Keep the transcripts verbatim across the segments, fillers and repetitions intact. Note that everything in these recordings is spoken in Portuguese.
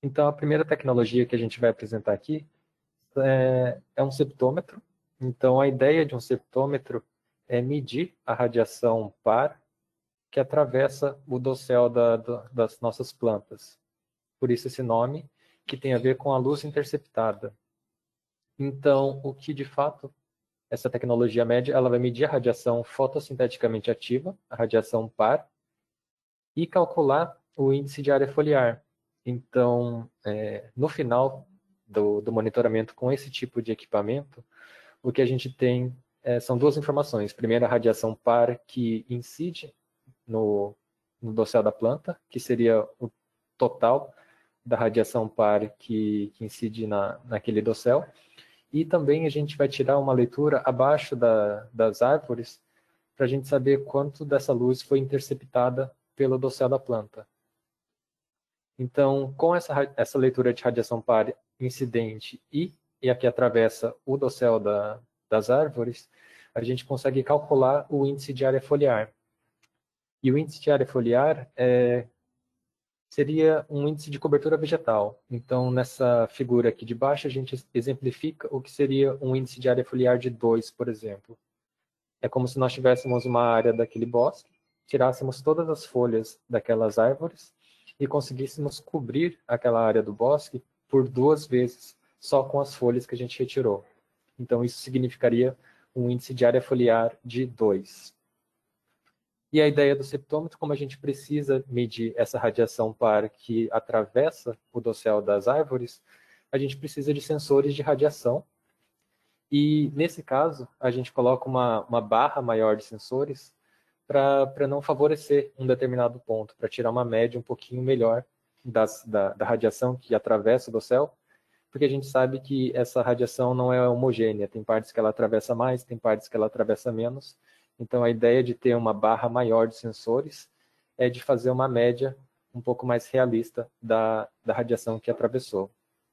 Então, a primeira tecnologia que a gente vai apresentar aqui é, é um septômetro. Então, a ideia de um septômetro é medir a radiação par que atravessa o dossel da, da, das nossas plantas. Por isso esse nome, que tem a ver com a luz interceptada. Então, o que de fato essa tecnologia média, ela vai medir a radiação fotossinteticamente ativa, a radiação par, e calcular o índice de área foliar. Então, é, no final do, do monitoramento com esse tipo de equipamento, o que a gente tem é, são duas informações. Primeiro, a radiação par que incide no, no dossel da planta, que seria o total da radiação par que, que incide na, naquele dossel. E também a gente vai tirar uma leitura abaixo da, das árvores para a gente saber quanto dessa luz foi interceptada pelo dossel da planta. Então, com essa, essa leitura de radiação par incidente e, e a que atravessa o dossel da, das árvores, a gente consegue calcular o índice de área foliar. E o índice de área foliar é, seria um índice de cobertura vegetal. Então, nessa figura aqui de baixo, a gente exemplifica o que seria um índice de área foliar de dois, por exemplo. É como se nós tivéssemos uma área daquele bosque, tirássemos todas as folhas daquelas árvores e conseguíssemos cobrir aquela área do bosque por duas vezes, só com as folhas que a gente retirou. Então, isso significaria um índice de área foliar de dois. E a ideia do septômetro, como a gente precisa medir essa radiação par que atravessa o dossel das árvores, a gente precisa de sensores de radiação. E, nesse caso, a gente coloca uma, uma barra maior de sensores para não favorecer um determinado ponto, para tirar uma média um pouquinho melhor das, da, da radiação que atravessa o dossel, porque a gente sabe que essa radiação não é homogênea, tem partes que ela atravessa mais, tem partes que ela atravessa menos. Então, a ideia de ter uma barra maior de sensores é de fazer uma média um pouco mais realista da, da radiação que atravessou.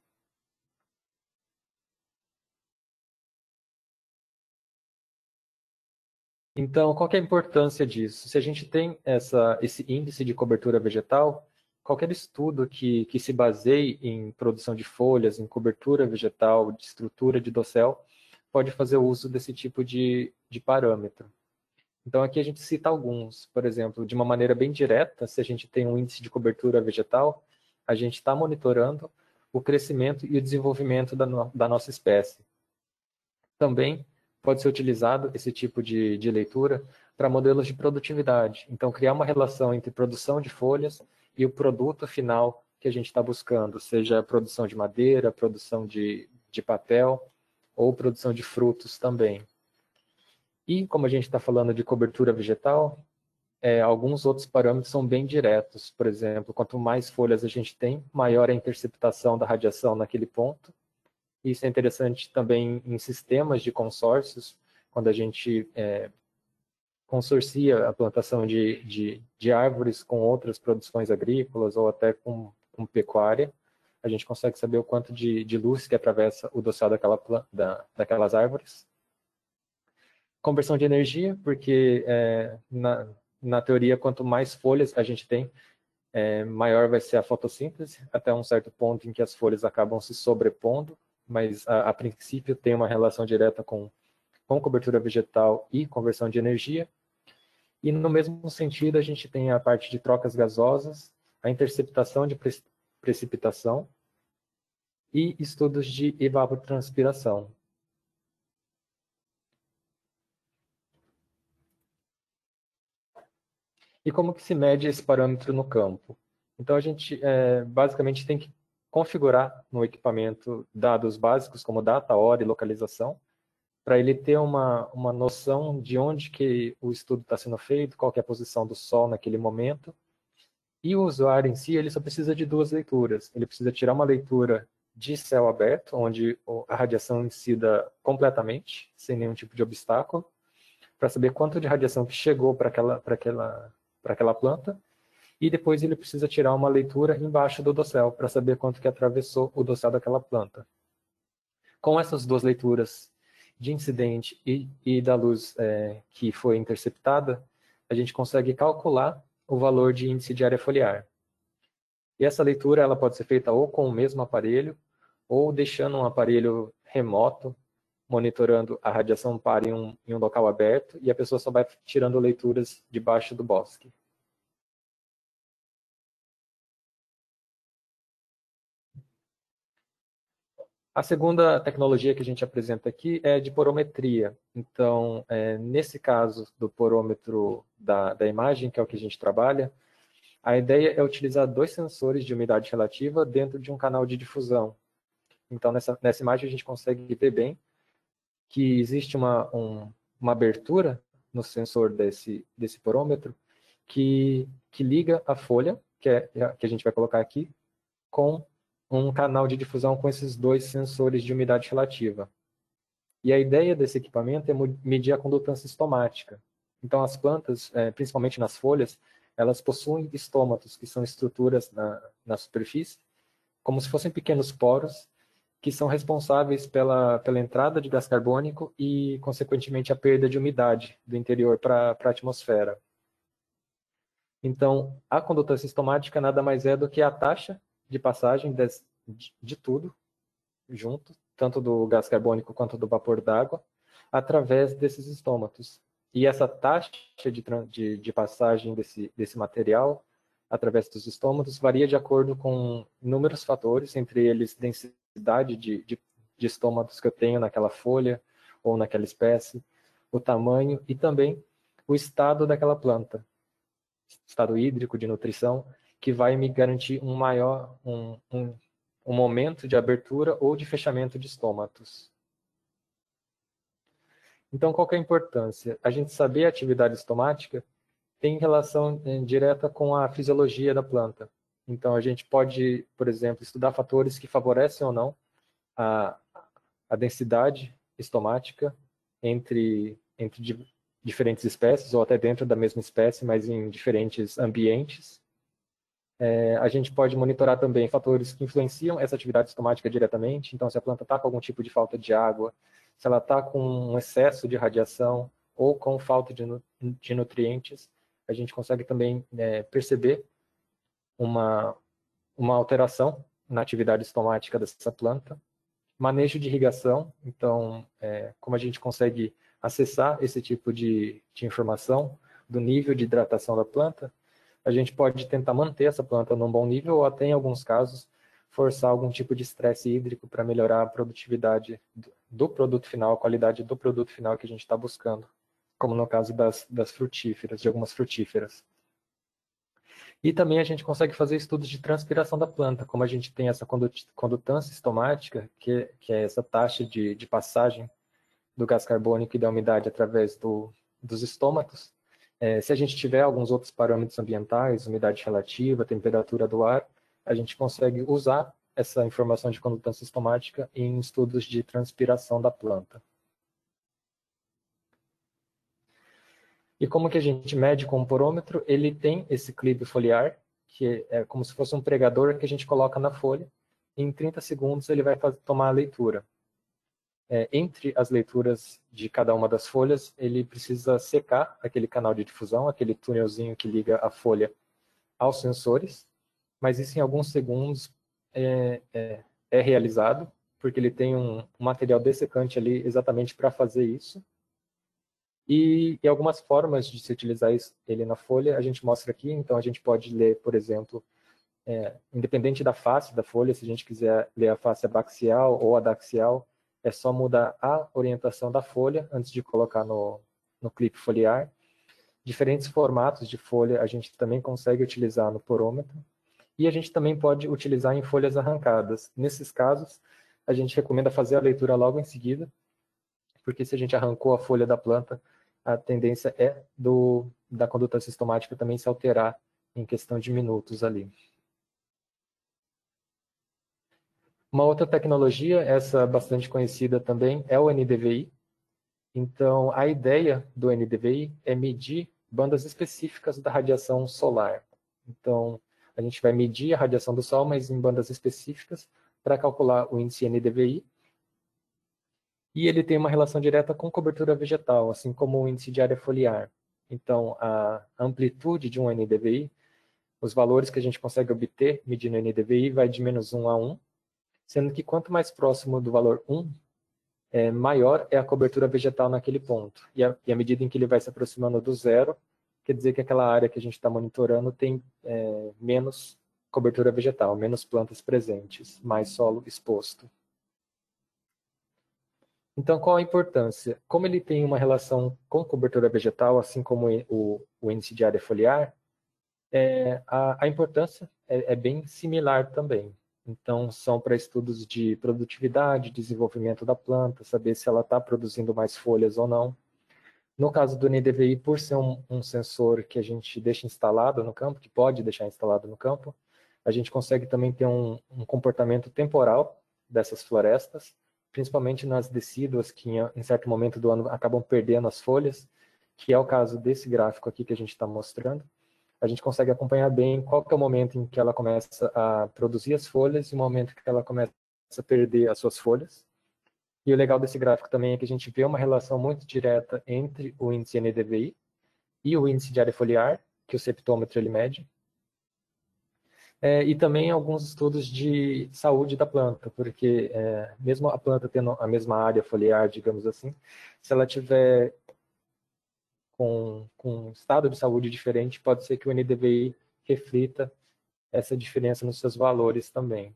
Então, qual que é a importância disso? Se a gente tem essa, esse índice de cobertura vegetal, qualquer estudo que, que se baseie em produção de folhas, em cobertura vegetal, de estrutura de dossel, pode fazer uso desse tipo de, de parâmetro. Então, aqui a gente cita alguns. Por exemplo, de uma maneira bem direta, se a gente tem um índice de cobertura vegetal, a gente está monitorando o crescimento e o desenvolvimento da, no, da nossa espécie. Também pode ser utilizado esse tipo de, de leitura para modelos de produtividade. Então, criar uma relação entre produção de folhas e o produto final que a gente está buscando, seja produção de madeira, produção de, de papel ou produção de frutos também. E, como a gente está falando de cobertura vegetal, é, alguns outros parâmetros são bem diretos. Por exemplo, quanto mais folhas a gente tem, maior é a interceptação da radiação naquele ponto. Isso é interessante também em sistemas de consórcios, quando a gente é, consorcia a plantação de, de, de árvores com outras produções agrícolas ou até com, com pecuária. A gente consegue saber o quanto de, de luz que atravessa o dossel daquela, da, daquelas árvores. Conversão de energia, porque é, na, na teoria, quanto mais folhas a gente tem, é, maior vai ser a fotossíntese, até um certo ponto em que as folhas acabam se sobrepondo, mas a, a princípio tem uma relação direta com, com cobertura vegetal e conversão de energia. E no mesmo sentido, a gente tem a parte de trocas gasosas, a interceptação de pre precipitação e estudos de evapotranspiração. E como que se mede esse parâmetro no campo? Então, a gente é, basicamente tem que configurar no equipamento dados básicos como data, hora e localização, para ele ter uma, uma noção de onde que o estudo está sendo feito, qual que é a posição do Sol naquele momento. E o usuário em si, ele só precisa de duas leituras. Ele precisa tirar uma leitura de céu aberto, onde a radiação incida completamente, sem nenhum tipo de obstáculo, para saber quanto de radiação que chegou para aquela, para aquela, para aquela planta, e depois ele precisa tirar uma leitura embaixo do dossel, para saber quanto que atravessou o dossel daquela planta. Com essas duas leituras de incidente e, e da luz é, que foi interceptada, a gente consegue calcular o valor de índice de área foliar. E essa leitura ela pode ser feita ou com o mesmo aparelho, ou deixando um aparelho remoto, monitorando a radiação par em um, em um local aberto, e a pessoa só vai tirando leituras debaixo do bosque. A segunda tecnologia que a gente apresenta aqui é de porometria. Então, é, nesse caso do porômetro da, da imagem, que é o que a gente trabalha, a ideia é utilizar dois sensores de umidade relativa dentro de um canal de difusão. Então, nessa, nessa imagem a gente consegue ver bem que existe uma, um, uma abertura no sensor desse, desse porômetro que, que liga a folha, que, é, que a gente vai colocar aqui, com um canal de difusão com esses dois sensores de umidade relativa. E a ideia desse equipamento é medir a condutância estomática. Então, as plantas, principalmente nas folhas, elas possuem estômatos, que são estruturas na, na superfície, como se fossem pequenos poros, que são responsáveis pela, pela entrada de gás carbônico e, consequentemente, a perda de umidade do interior para a atmosfera. Então, a condutância estomática nada mais é do que a taxa de passagem de, de, de tudo junto, tanto do gás carbônico quanto do vapor d'água, através desses estômatos. E essa taxa de, de, de passagem desse, desse material através dos estômatos varia de acordo com inúmeros fatores, entre eles densidade de, de, de estômatos que eu tenho naquela folha ou naquela espécie, o tamanho e também o estado daquela planta, estado hídrico, de nutrição, que vai me garantir um maior, um, um, um momento de abertura ou de fechamento de estômatos. Então, qual que é a importância? A gente saber a atividade estomática tem relação eh, direta com a fisiologia da planta. Então, a gente pode, por exemplo, estudar fatores que favorecem ou não a, a densidade estomática entre, entre di, diferentes espécies, ou até dentro da mesma espécie, mas em diferentes ambientes. É, a gente pode monitorar também fatores que influenciam essa atividade estomática diretamente. Então, se a planta está com algum tipo de falta de água, se ela está com um excesso de radiação ou com falta de, de nutrientes, a gente consegue também é, perceber uma, uma alteração na atividade estomática dessa planta. Manejo de irrigação, então, é, como a gente consegue acessar esse tipo de, de informação do nível de hidratação da planta, a gente pode tentar manter essa planta num bom nível ou até, em alguns casos, forçar algum tipo de estresse hídrico para melhorar a produtividade do produto final, a qualidade do produto final que a gente está buscando, como no caso das, das frutíferas, de algumas frutíferas. E também a gente consegue fazer estudos de transpiração da planta, como a gente tem essa condutância estomática, que, que é essa taxa de, de passagem do gás carbônico e da umidade através do, dos estômatos. É, se a gente tiver alguns outros parâmetros ambientais, umidade relativa, temperatura do ar, a gente consegue usar essa informação de condutância estomática em estudos de transpiração da planta. E como que a gente mede com o porômetro? Ele tem esse clipe foliar, que é como se fosse um pregador que a gente coloca na folha. E em trinta segundos ele vai fazer, tomar a leitura. É, entre as leituras de cada uma das folhas, ele precisa secar aquele canal de difusão, aquele túnelzinho que liga a folha aos sensores, mas isso em alguns segundos é, é, é realizado, porque ele tem um, um material dessecante ali exatamente para fazer isso. E, e algumas formas de se utilizar isso, ele na folha, a gente mostra aqui. Então, a gente pode ler, por exemplo, é, independente da face da folha, se a gente quiser ler a face abaxial ou adaxial, é só mudar a orientação da folha antes de colocar no, no clipe foliar. Diferentes formatos de folha a gente também consegue utilizar no porômetro. E a gente também pode utilizar em folhas arrancadas. Nesses casos, a gente recomenda fazer a leitura logo em seguida, porque se a gente arrancou a folha da planta, a tendência é do, da condutância estomática também se alterar em questão de minutos ali. Uma outra tecnologia, essa bastante conhecida também, é o N D V I. Então, a ideia do N D V I é medir bandas específicas da radiação solar. Então, a gente vai medir a radiação do Sol, mas em bandas específicas, para calcular o índice N D V I. E ele tem uma relação direta com cobertura vegetal, assim como o índice de área foliar. Então, a amplitude de um N D V I Os valores que a gente consegue obter medindo o N D V I vai de menos um a um, sendo que quanto mais próximo do valor um, é, maior é a cobertura vegetal naquele ponto. E, a, e à medida em que ele vai se aproximando do zero, quer dizer que aquela área que a gente está monitorando tem é, menos cobertura vegetal, menos plantas presentes, mais solo exposto. Então, qual a importância? Como ele tem uma relação com cobertura vegetal, assim como o, o índice de área foliar, é, a, a importância é, é bem similar também. Então, são para estudos de produtividade, desenvolvimento da planta, saber se ela está produzindo mais folhas ou não. No caso do N D V I, por ser um, um sensor que a gente deixa instalado no campo, que pode deixar instalado no campo, a gente consegue também ter um, um comportamento temporal dessas florestas, principalmente nas decíduas que em, em certo momento do ano acabam perdendo as folhas, que é o caso desse gráfico aqui que a gente está mostrando. A gente consegue acompanhar bem qual que é o momento em que ela começa a produzir as folhas e o momento que ela começa a perder as suas folhas. E o legal desse gráfico também é que a gente vê uma relação muito direta entre o índice N D V I e o índice de área foliar, que o septômetro ele mede. É, e também alguns estudos de saúde da planta, porque é, mesmo a planta tendo a mesma área foliar, digamos assim, se ela tiver com, com um estado de saúde diferente, pode ser que o N D V I reflita essa diferença nos seus valores também.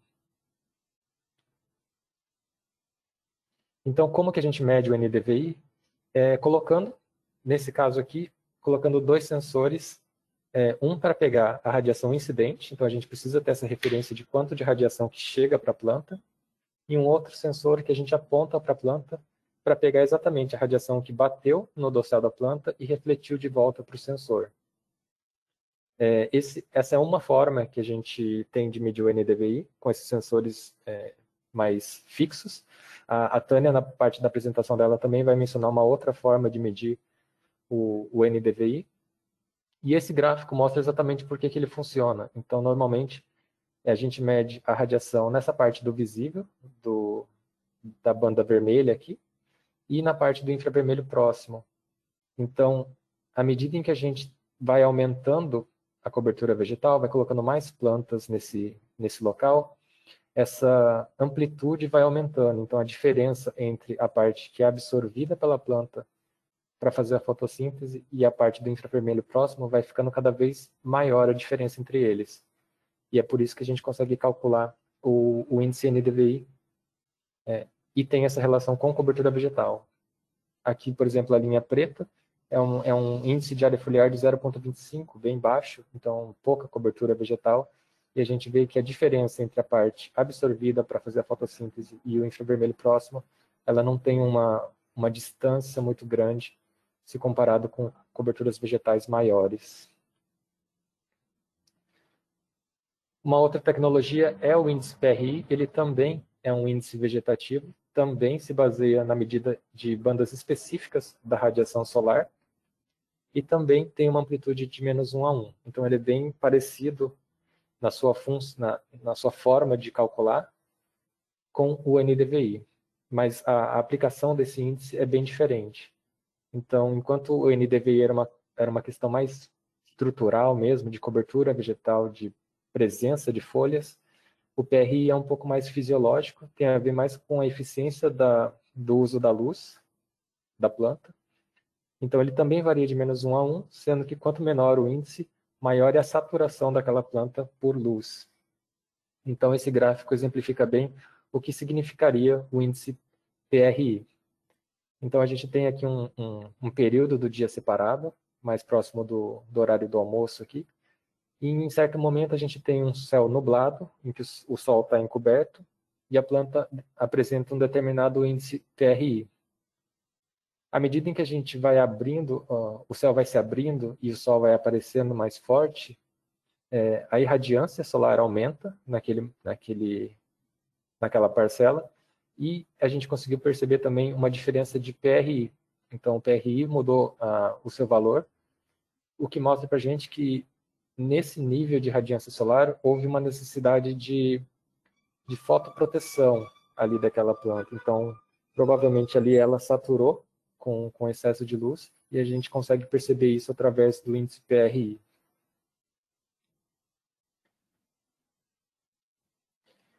Então, como que a gente mede o N D V I? É, colocando, nesse caso aqui, colocando dois sensores, é, um para pegar a radiação incidente, então a gente precisa ter essa referência de quanto de radiação que chega para a planta, e um outro sensor que a gente aponta para a planta para pegar exatamente a radiação que bateu no dossel da planta e refletiu de volta para o sensor. É, esse, essa é uma forma que a gente tem de medir o N D V I, com esses sensores é, mais fixos. A, a Tânia, na parte da apresentação dela, também vai mencionar uma outra forma de medir o, o N D V I. E esse gráfico mostra exatamente por que, que ele funciona. Então, normalmente, a gente mede a radiação nessa parte do visível, do, da banda vermelha aqui, e na parte do infravermelho próximo. Então, à medida em que a gente vai aumentando a cobertura vegetal, vai colocando mais plantas nesse, nesse local, essa amplitude vai aumentando. Então, a diferença entre a parte que é absorvida pela planta para fazer a fotossíntese e a parte do infravermelho próximo vai ficando cada vez maior a diferença entre eles. E é por isso que a gente consegue calcular o, o índice N D V I é, e tem essa relação com cobertura vegetal. Aqui, por exemplo, a linha preta é um, é um índice de área foliar de zero vírgula vinte e cinco, bem baixo, então pouca cobertura vegetal. E a gente vê que a diferença entre a parte absorvida para fazer a fotossíntese e o infravermelho próximo, ela não tem uma, uma distância muito grande se comparado com coberturas vegetais maiores. Uma outra tecnologia é o índice P R I, ele também é um índice vegetativo, também se baseia na medida de bandas específicas da radiação solar e também tem uma amplitude de menos um a um. Então ele é bem parecido na sua, na, na sua forma de calcular com o N D V I, mas a, a aplicação desse índice é bem diferente. Então, enquanto o N D V I era uma, era uma questão mais estrutural mesmo, de cobertura vegetal, de presença de folhas, o P R I é um pouco mais fisiológico, tem a ver mais com a eficiência da, do uso da luz da planta. Então, ele também varia de menos um a um, sendo que quanto menor o índice, maior é a saturação daquela planta por luz. Então, esse gráfico exemplifica bem o que significaria o índice P R I. Então, a gente tem aqui um, um, um período do dia separado, mais próximo do, do horário do almoço aqui. E, em certo momento, a gente tem um céu nublado, em que o sol está encoberto, e a planta apresenta um determinado índice P R I. À medida em que a gente vai abrindo, uh, o céu vai se abrindo e o sol vai aparecendo mais forte, é, a irradiância solar aumenta naquele, naquele, naquela parcela, e a gente conseguiu perceber também uma diferença de P R I. Então, o P R I mudou uh, o seu valor, o que mostra para a gente que nesse nível de radiância solar houve uma necessidade de, de fotoproteção ali daquela planta. Então, provavelmente ali ela saturou com, com excesso de luz e a gente consegue perceber isso através do índice P R I.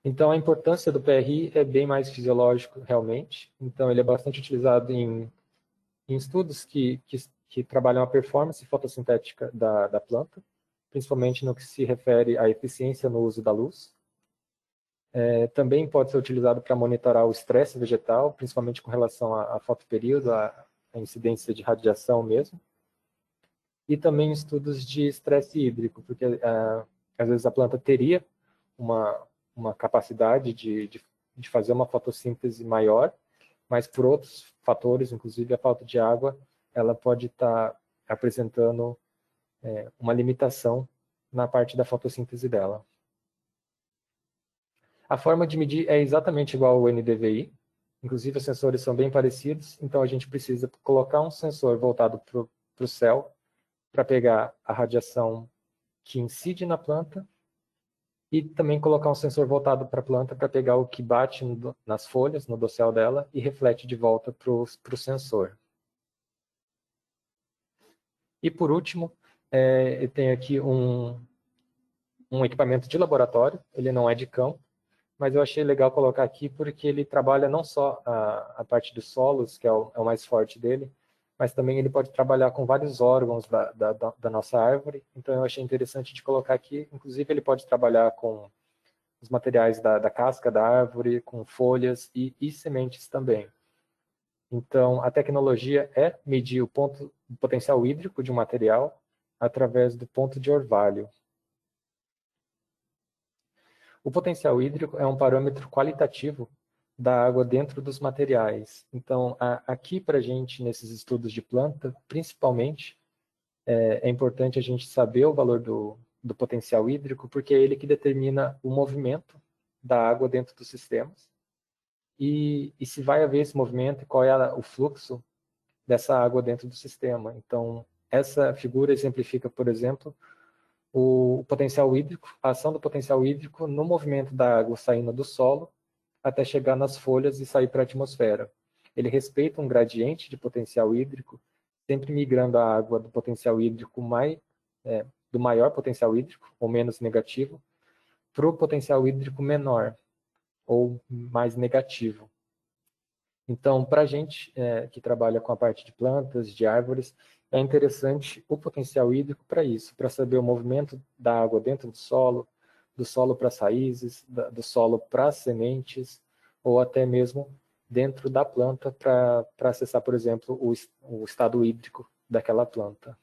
Então, a importância do P R I é bem mais fisiológico, realmente. Então, ele é bastante utilizado em, em estudos que, que, que trabalham a performance fotossintética da, da planta, principalmente no que se refere à eficiência no uso da luz. É, também pode ser utilizado para monitorar o estresse vegetal, principalmente com relação a, a fotoperíodo, a, a incidência de radiação mesmo. E também estudos de estresse hídrico, porque uh, às vezes a planta teria uma, uma capacidade de, de, de fazer uma fotossíntese maior, mas por outros fatores, inclusive a falta de água, ela pode estar tá apresentando é, uma limitação na parte da fotossíntese dela. A forma de medir é exatamente igual ao N D V I, inclusive os sensores são bem parecidos, então a gente precisa colocar um sensor voltado para o céu, para pegar a radiação que incide na planta, e também colocar um sensor voltado para a planta para pegar o que bate no, nas folhas, no dossel dela, e reflete de volta para o sensor. E por último, é, eu tenho aqui um, um equipamento de laboratório, ele não é de campo, mas eu achei legal colocar aqui porque ele trabalha não só a, a parte dos solos, que é o, é o mais forte dele, mas também ele pode trabalhar com vários órgãos da, da, da nossa árvore, então eu achei interessante de colocar aqui. Inclusive ele pode trabalhar com os materiais da, da casca da árvore, com folhas e, e sementes também. Então a tecnologia é medir o ponto, o potencial hídrico de um material através do ponto de orvalho. O potencial hídrico é um parâmetro qualitativo da água dentro dos materiais. Então, a, aqui para a gente, nesses estudos de planta, principalmente, é, é importante a gente saber o valor do, do potencial hídrico, porque é ele que determina o movimento da água dentro dos sistemas. E, e se vai haver esse movimento e qual é a, o fluxo dessa água dentro do sistema. Então, essa figura exemplifica, por exemplo, o potencial hídrico, a ação do potencial hídrico no movimento da água saindo do solo até chegar nas folhas e sair para a atmosfera. Ele respeita um gradiente de potencial hídrico, sempre migrando a água do potencial hídrico mais, é, do maior potencial hídrico, ou menos negativo, para o potencial hídrico menor, ou mais negativo. Então, para a gente é, que trabalha com a parte de plantas, de árvores, é interessante o potencial hídrico para isso, para saber o movimento da água dentro do solo, do solo para as raízes, da, do solo para as sementes, ou até mesmo dentro da planta para acessar, por exemplo, o, o estado hídrico daquela planta.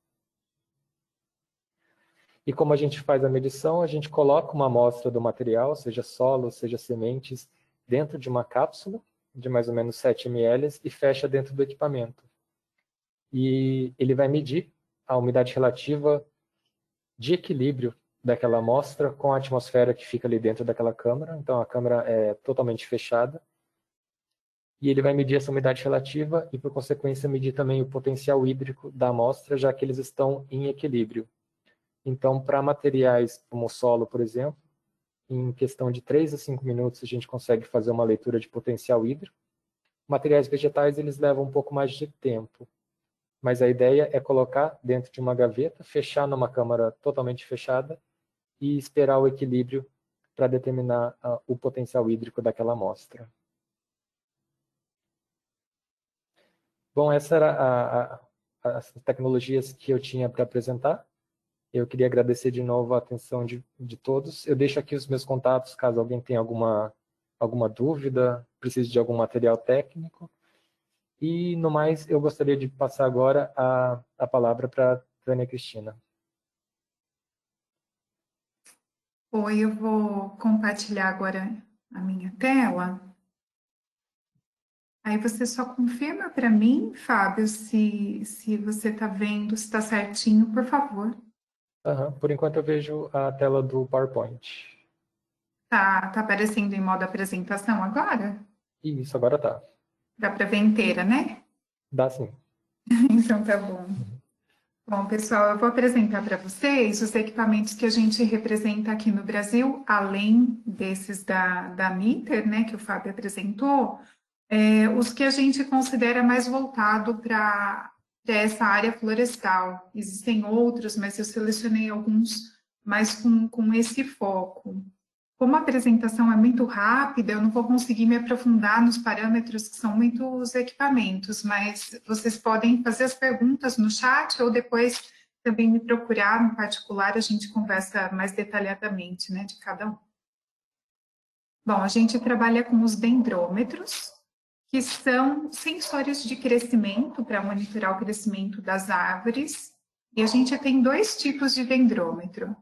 E como a gente faz a medição, a gente coloca uma amostra do material, seja solo, seja sementes, dentro de uma cápsula, de mais ou menos sete mililitros e fecha dentro do equipamento. E ele vai medir a umidade relativa de equilíbrio daquela amostra com a atmosfera que fica ali dentro daquela câmara. Então a câmara é totalmente fechada. E ele vai medir essa umidade relativa e, por consequência, medir também o potencial hídrico da amostra, já que eles estão em equilíbrio. Então, para materiais como o solo, por exemplo, em questão de três a cinco minutos, a gente consegue fazer uma leitura de potencial hídrico. Materiais vegetais, eles levam um pouco mais de tempo. Mas a ideia é colocar dentro de uma gaveta, fechar numa câmara totalmente fechada e esperar o equilíbrio para determinar uh, o potencial hídrico daquela amostra. Bom, essas eram a, a, as tecnologias que eu tinha para apresentar. Eu queria agradecer de novo a atenção de, de todos. Eu deixo aqui os meus contatos, caso alguém tenha alguma, alguma dúvida, precise de algum material técnico. E, no mais, eu gostaria de passar agora a, a palavra para a Tânia Cristina. Oi, eu vou compartilhar agora a minha tela. Aí você só confirma para mim, Fábio, se, se você está vendo, se está certinho, por favor. Uhum. Por enquanto eu vejo a tela do PowerPoint. Tá, tá aparecendo em modo apresentação agora? Isso, agora tá. Dá para ver inteira, né? Dá sim. Então tá bom. Bom, pessoal, eu vou apresentar para vocês os equipamentos que a gente representa aqui no Brasil, além desses da, da Mitter, né, que o Fábio apresentou, é, os que a gente considera mais voltado para essa área florestal. Existem outros, mas eu selecionei alguns mais com, com esse foco. como a apresentação é muito rápida, eu não vou conseguir me aprofundar nos parâmetros que são muitos equipamentos, mas vocês podem fazer as perguntas no chat ou depois também me procurar no particular, a gente conversa mais detalhadamente, né, de cada um. Bom, a gente trabalha com os dendrômetros, que são sensores de crescimento para monitorar o crescimento das árvores, e a gente tem dois tipos de dendrômetro.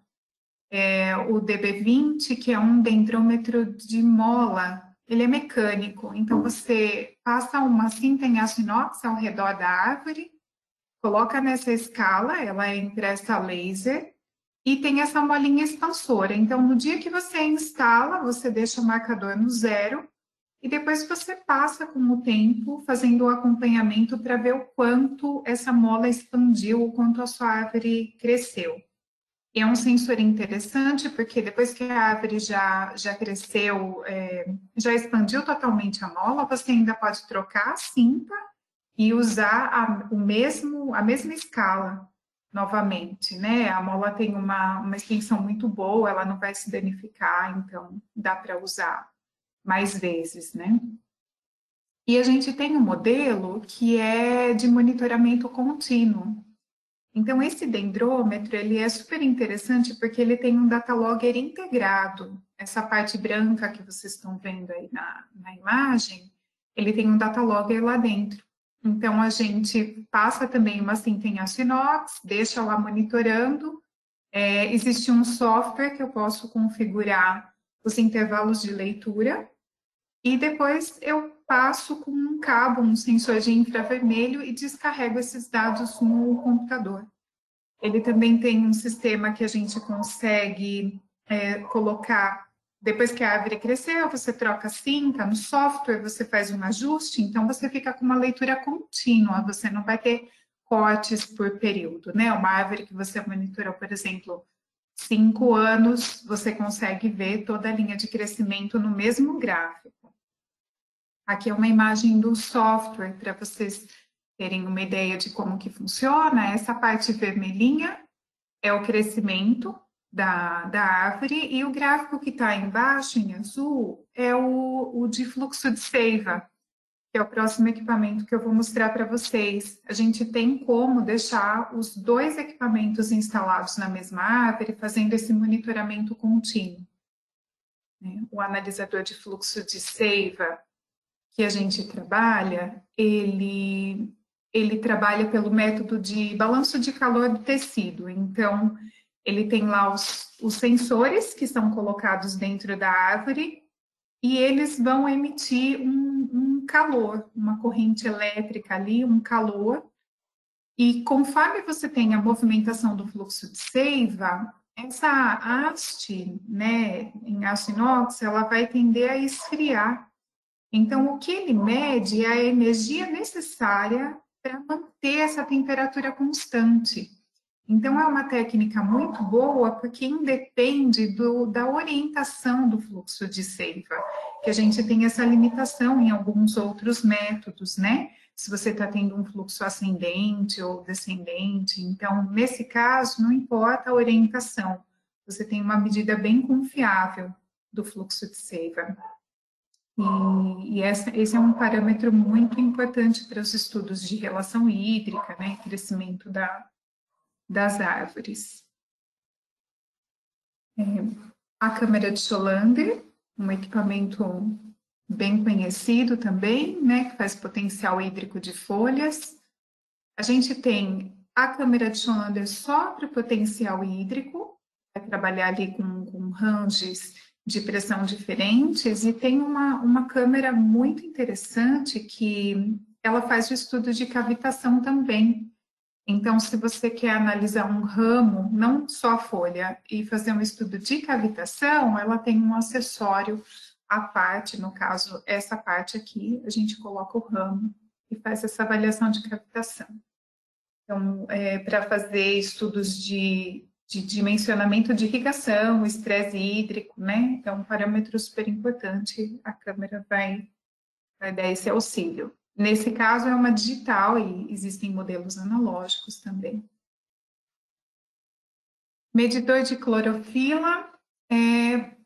É o D B vinte, que é um dendrômetro de mola, ele é mecânico, então você passa uma cinta em aço inox ao redor da árvore, coloca nessa escala, ela é impressa a laser, e tem essa molinha expansora. Então, no dia que você instala, você deixa o marcador no zero, e depois você passa com o tempo fazendo o acompanhamento para ver o quanto essa mola expandiu, o quanto a sua árvore cresceu. E é um sensor interessante porque depois que a árvore já, já cresceu, é, já expandiu totalmente a mola, você ainda pode trocar a cinta e usar a, o mesmo, a mesma escala novamente, né? A mola tem uma, uma extensão muito boa, ela não vai se danificar, então dá para usar mais vezes, né? E a gente tem um modelo que é de monitoramento contínuo. Então, esse dendrômetro, ele é super interessante porque ele tem um data logger integrado. Essa parte branca que vocês estão vendo aí na, na imagem, ele tem um data logger lá dentro. Então, a gente passa também uma cinta em aço inox, deixa lá monitorando. É, existe um software que eu posso configurar os intervalos de leitura e depois eu passo com um cabo, um sensor de infravermelho e descarrego esses dados no computador. Ele também tem um sistema que a gente consegue é, colocar, depois que a árvore cresceu, você troca a cinta, no software você faz um ajuste, então você fica com uma leitura contínua, você não vai ter cortes por período, né? Uma árvore que você monitorou, por exemplo, cinco anos, você consegue ver toda a linha de crescimento no mesmo gráfico. Aqui é uma imagem do software para vocês terem uma ideia de como que funciona. Essa parte vermelhinha é o crescimento da, da árvore e o gráfico que está embaixo, em azul, é o, o de fluxo de seiva, que é o próximo equipamento que eu vou mostrar para vocês. A gente tem como deixar os dois equipamentos instalados na mesma árvore, fazendo esse monitoramento contínuo. O analisador de fluxo de seiva que a gente trabalha, ele, ele trabalha pelo método de balanço de calor do tecido. Então, ele tem lá os, os sensores que são colocados dentro da árvore e eles vão emitir um, um calor, uma corrente elétrica ali, um calor. E conforme você tem a movimentação do fluxo de seiva, essa haste, né, em aço inox, ela vai tender a esfriar. Então, o que ele mede é a energia necessária para manter essa temperatura constante. Então, é uma técnica muito boa porque independe do, da orientação do fluxo de seiva, que a gente tem essa limitação em alguns outros métodos, né? Se você está tendo um fluxo ascendente ou descendente. Então, nesse caso, não importa a orientação, você tem uma medida bem confiável do fluxo de seiva. E, e essa, esse é um parâmetro muito importante para os estudos de relação hídrica, né, crescimento da, das árvores. É, a câmera de Cholander, um equipamento bem conhecido também, né, que faz potencial hídrico de folhas. A gente tem a câmera de Cholander só para o potencial hídrico, vai trabalhar ali com, com ranges de pressão diferentes, e tem uma, uma câmera muito interessante que ela faz o estudo de cavitação também. Então, se você quer analisar um ramo, não só a folha, e fazer um estudo de cavitação, ela tem um acessório à parte, no caso, essa parte aqui, a gente coloca o ramo e faz essa avaliação de cavitação. Então, é, para fazer estudos de de dimensionamento de irrigação, estresse hídrico, né? Então, um parâmetro super importante, a câmera vai, vai dar esse auxílio. Nesse caso, é uma digital e existem modelos analógicos também. Medidor de clorofila, é,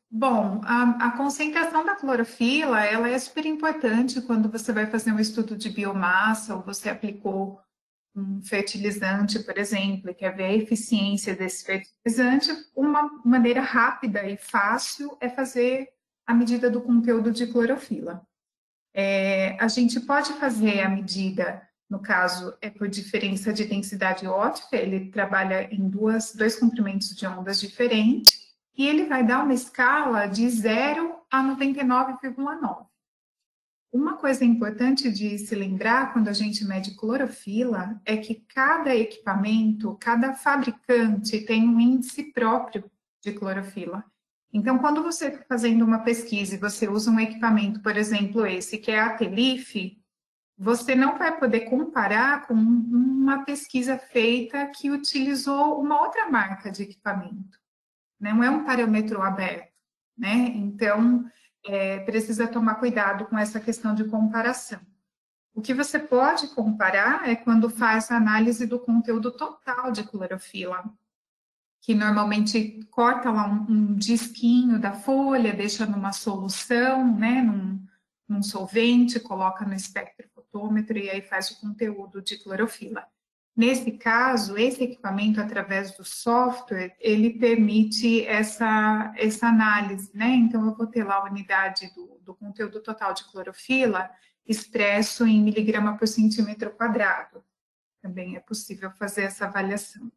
Bom, a, a concentração da clorofila, ela é super importante quando você vai fazer um estudo de biomassa ou você aplicou um fertilizante, por exemplo, e quer ver a eficiência desse fertilizante. Uma maneira rápida e fácil é fazer a medida do conteúdo de clorofila. É, a gente pode fazer a medida, no caso, é por diferença de densidade óptica, ele trabalha em duas, dois comprimentos de ondas diferentes, e ele vai dar uma escala de zero a noventa e nove vírgula nove. Uma coisa importante de se lembrar quando a gente mede clorofila é que cada equipamento, cada fabricante tem um índice próprio de clorofila. Então, quando você está fazendo uma pesquisa e você usa um equipamento, por exemplo, esse que é a Telif, você não vai poder comparar com uma pesquisa feita que utilizou uma outra marca de equipamento. Não é um parâmetro aberto, né? Então, é, precisa tomar cuidado com essa questão de comparação. O que você pode comparar é quando faz a análise do conteúdo total de clorofila, que normalmente corta lá um, um disquinho da folha, deixa numa solução, né, num, num solvente, coloca no espectrofotômetro e aí faz o conteúdo de clorofila. Nesse caso, esse equipamento, através do software, ele permite essa, essa análise, né? Então, eu vou ter lá a unidade do, do conteúdo total de clorofila expresso em miligrama por centímetro quadrado. Também é possível fazer essa avaliação.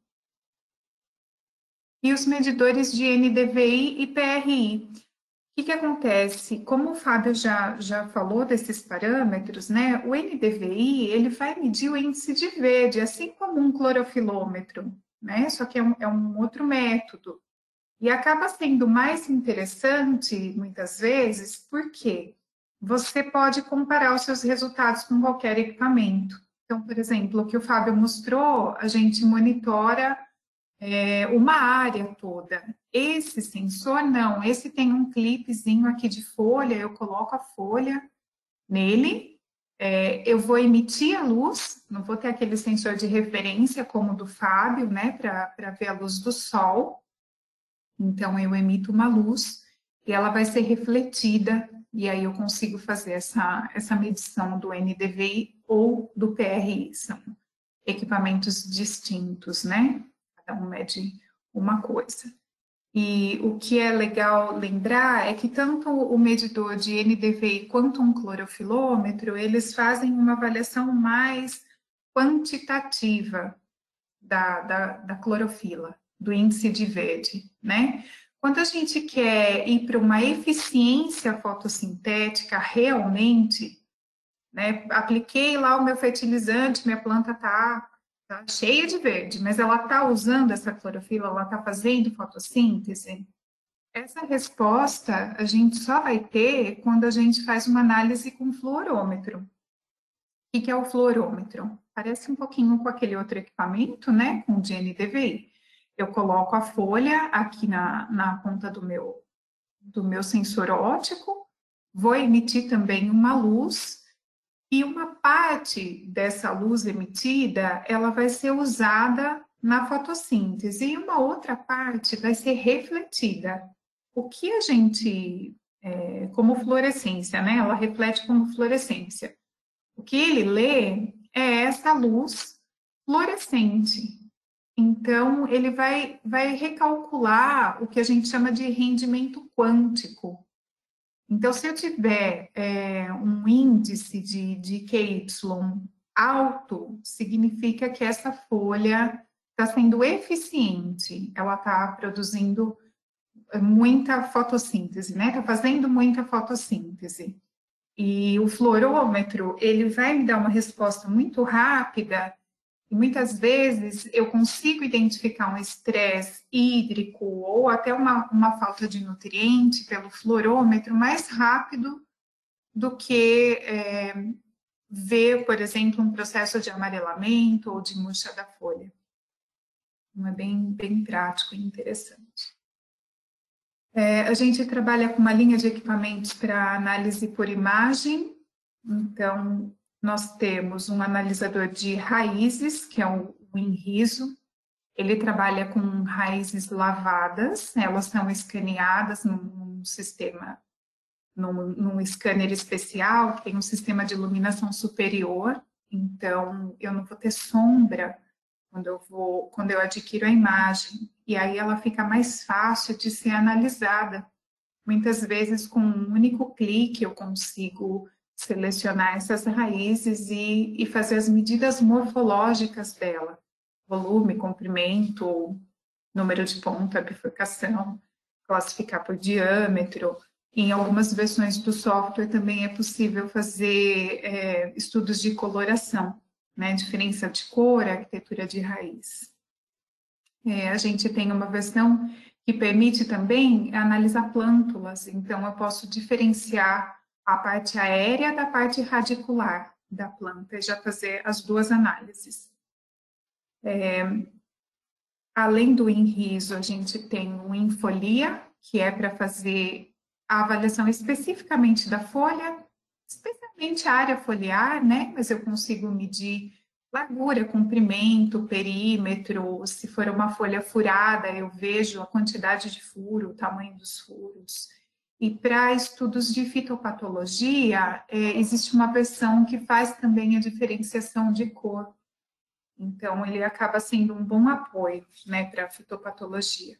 E os medidores de N D V I e P R I. O que, que acontece? Como o Fábio já, já falou desses parâmetros, né? O N D V I, ele vai medir o índice de verde, assim como um clorofilômetro, né? Só que é um, é um outro método. E acaba sendo mais interessante, muitas vezes, porque você pode comparar os seus resultados com qualquer equipamento. Então, por exemplo, o que o Fábio mostrou, a gente monitora é, uma área toda. Esse sensor, não. Esse tem um clipezinho aqui de folha, eu coloco a folha nele, é, eu vou emitir a luz, não vou ter aquele sensor de referência como o do Fábio, né, para ver a luz do sol. Então, eu emito uma luz e ela vai ser refletida, e aí eu consigo fazer essa, essa medição do N D V I ou do P R I. São equipamentos distintos, né? Cada um mede uma coisa. E o que é legal lembrar é que tanto o medidor de N D V I quanto um clorofilômetro, eles fazem uma avaliação mais quantitativa da, da, da clorofila, do índice de verde, né? Quando a gente quer ir para uma eficiência fotossintética realmente, né? Apliquei lá o meu fertilizante, minha planta está tá cheia de verde, mas ela está usando essa clorofila, ela está fazendo fotossíntese? Essa resposta a gente só vai ter quando a gente faz uma análise com fluorômetro. O que é o fluorômetro? Parece um pouquinho com aquele outro equipamento, né? Com o de N D V I. Eu coloco a folha aqui na, na ponta do meu, do meu sensor óptico, vou emitir também uma luz, e uma parte dessa luz emitida, ela vai ser usada na fotossíntese, e uma outra parte vai ser refletida. O que a gente, é, como fluorescência, né? Ela reflete como fluorescência. O que ele lê é essa luz fluorescente. Então, ele vai, vai recalcular o que a gente chama de rendimento quântico. Então, se eu tiver é, um índice de, de Q Y alto, significa que essa folha está sendo eficiente, ela está produzindo muita fotossíntese, né? Está fazendo muita fotossíntese. E o fluorômetro, ele vai me dar uma resposta muito rápida, e muitas vezes eu consigo identificar um estresse hídrico ou até uma, uma falta de nutriente pelo fluorômetro mais rápido do que é, ver, por exemplo, um processo de amarelamento ou de murcha da folha. Então, é bem, bem prático e interessante. É, a gente trabalha com uma linha de equipamentos para análise por imagem. Então, nós temos um analisador de raízes, que é o Inriso. Ele trabalha com raízes lavadas, elas são escaneadas num num sistema, num, num scanner especial, que tem um sistema de iluminação superior, então eu não vou ter sombra quando eu, vou, quando eu adquiro a imagem, e aí ela fica mais fácil de ser analisada. Muitas vezes, com um único clique, eu consigo selecionar essas raízes e, e fazer as medidas morfológicas dela. Volume, comprimento, número de ponta, bifurcação, classificar por diâmetro. Em algumas versões do software também é possível fazer é, estudos de coloração, né? Diferença de cor, arquitetura de raiz. É, a gente tem uma versão que permite também analisar plântulas, então eu posso diferenciar a parte aérea da parte radicular da planta e já fazer as duas análises. É, além do InRiso, a gente tem o InFolia, que é para fazer a avaliação especificamente da folha, especialmente a área foliar, né? Mas eu consigo medir largura, comprimento, perímetro. Se for uma folha furada, eu vejo a quantidade de furo, o tamanho dos furos. E para estudos de fitopatologia, é, existe uma versão que faz também a diferenciação de cor. Então, ele acaba sendo um bom apoio, né, para a fitopatologia.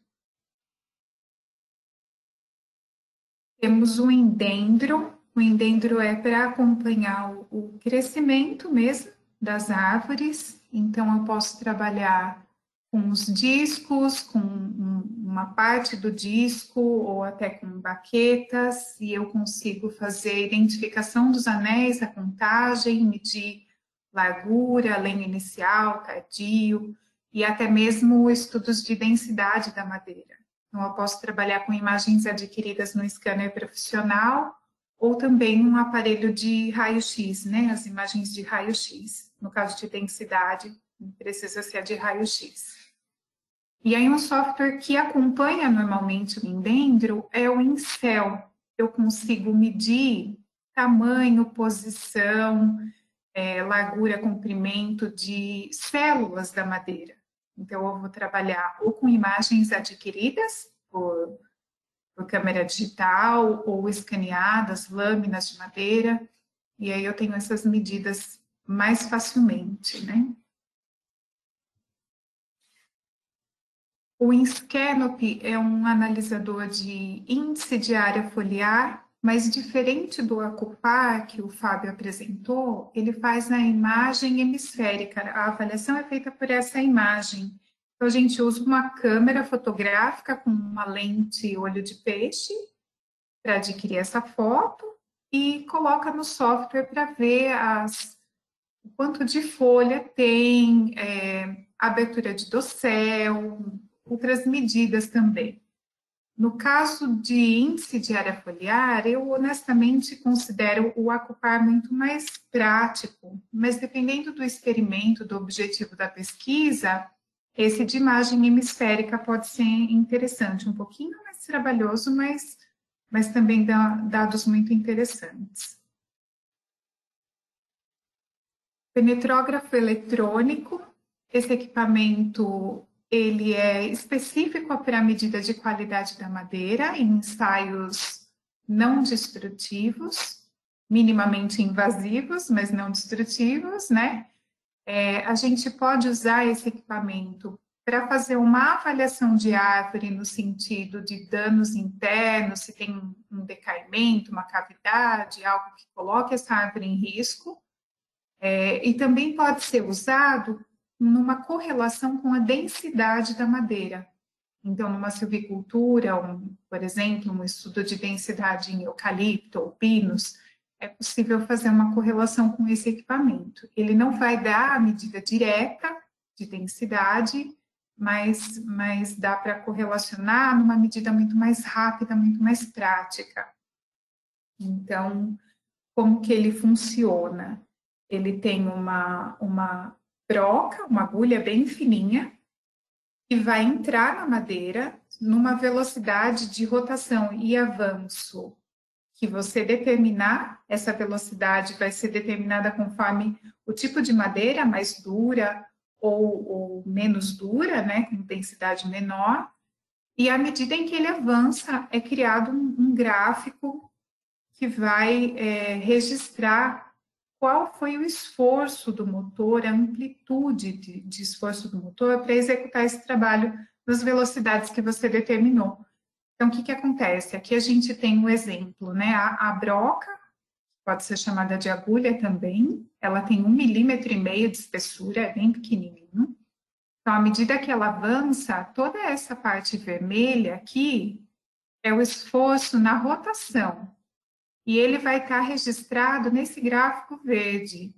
Temos o endendro. O endendro é para acompanhar o crescimento mesmo das árvores. Então, eu posso trabalhar com os discos, com uma parte do disco, ou até com baquetas, e eu consigo fazer a identificação dos anéis, a contagem, medir largura, lenho inicial, tardio, e até mesmo estudos de densidade da madeira. Então, eu posso trabalhar com imagens adquiridas no scanner profissional ou também um aparelho de raio-x, né? As imagens de raio-x. No caso de densidade, precisa ser de raio-x. E aí, um software que acompanha normalmente o endendro é o InCell. Eu consigo medir tamanho, posição, é, largura, comprimento de células da madeira. Então, eu vou trabalhar ou com imagens adquiridas por, por câmera digital ou escaneadas, lâminas de madeira, e aí eu tenho essas medidas mais facilmente, né? O Inscanop é um analisador de índice de área foliar, mas diferente do Acupar que o Fábio apresentou, ele faz a imagem hemisférica. A avaliação é feita por essa imagem. Então, a gente usa uma câmera fotográfica com uma lente olho de peixe para adquirir essa foto e coloca no software para ver as, o quanto de folha tem, é, abertura de dossel, outras medidas também. No caso de índice de área foliar, eu honestamente considero o Acupar muito mais prático, mas dependendo do experimento, do objetivo da pesquisa, esse de imagem hemisférica pode ser interessante, um pouquinho mais trabalhoso, mas, mas também dá dados muito interessantes. Penetrógrafo eletrônico, esse equipamento ele é específico para a medida de qualidade da madeira em ensaios não destrutivos, minimamente invasivos, mas não destrutivos, né? É, a gente pode usar esse equipamento para fazer uma avaliação de árvore no sentido de danos internos, se tem um decaimento, uma cavidade, algo que coloque essa árvore em risco. É, e também pode ser usado numa correlação com a densidade da madeira. Então, numa silvicultura, um, por exemplo, um estudo de densidade em eucalipto ou pinos, é possível fazer uma correlação com esse equipamento. Ele não vai dar a medida direta de densidade, mas, mas dá para correlacionar numa medida muito mais rápida, muito mais prática. Então, como que ele funciona? Ele tem uma, uma broca, uma agulha bem fininha, que vai entrar na madeira numa velocidade de rotação e avanço que você determinar. Essa velocidade vai ser determinada conforme o tipo de madeira, mais dura ou, ou menos dura, né, com densidade menor. E à medida em que ele avança, é criado um, um gráfico que vai é, registrar qual foi o esforço do motor, a amplitude de, de esforço do motor para executar esse trabalho nas velocidades que você determinou. Então, o que, que acontece? Aqui a gente tem um exemplo, né? A, a broca, pode ser chamada de agulha também, ela tem um milímetro e meio de espessura, é bem pequenininho. Então, à medida que ela avança, toda essa parte vermelha aqui é o esforço na rotação. E ele vai estar registrado nesse gráfico verde.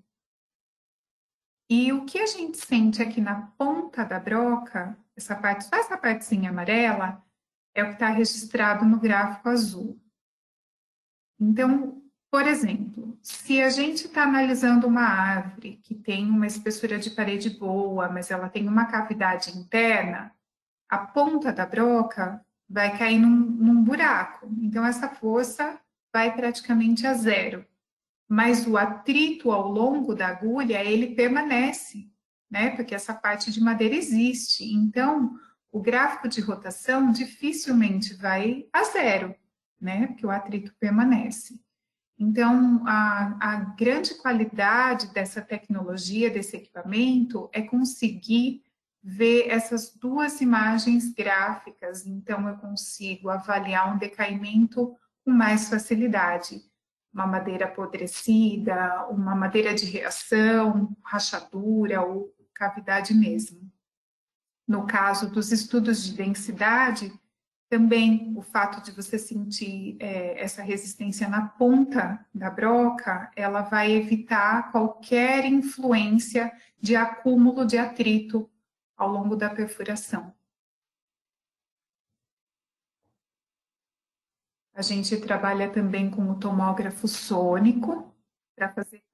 E o que a gente sente aqui na ponta da broca, essa parte, só essa partezinha amarela, é o que está registrado no gráfico azul. Então, por exemplo, se a gente está analisando uma árvore que tem uma espessura de parede boa, mas ela tem uma cavidade interna, a ponta da broca vai cair num, num buraco. Então, essa força vai praticamente a zero. Mas o atrito ao longo da agulha, ele permanece, né? Porque essa parte de madeira existe. Então, o gráfico de rotação dificilmente vai a zero, né? Porque o atrito permanece. Então, a, a grande qualidade dessa tecnologia, desse equipamento, é conseguir ver essas duas imagens gráficas. Então, eu consigo avaliar um decaimento com mais facilidade. Uma madeira apodrecida, uma madeira de reação, rachadura ou cavidade mesmo. No caso dos estudos de densidade, também o fato de você sentir é, essa resistência na ponta da broca, ela vai evitar qualquer influência de acúmulo de atrito ao longo da perfuração. A gente trabalha também com o tomógrafo sônico para fazer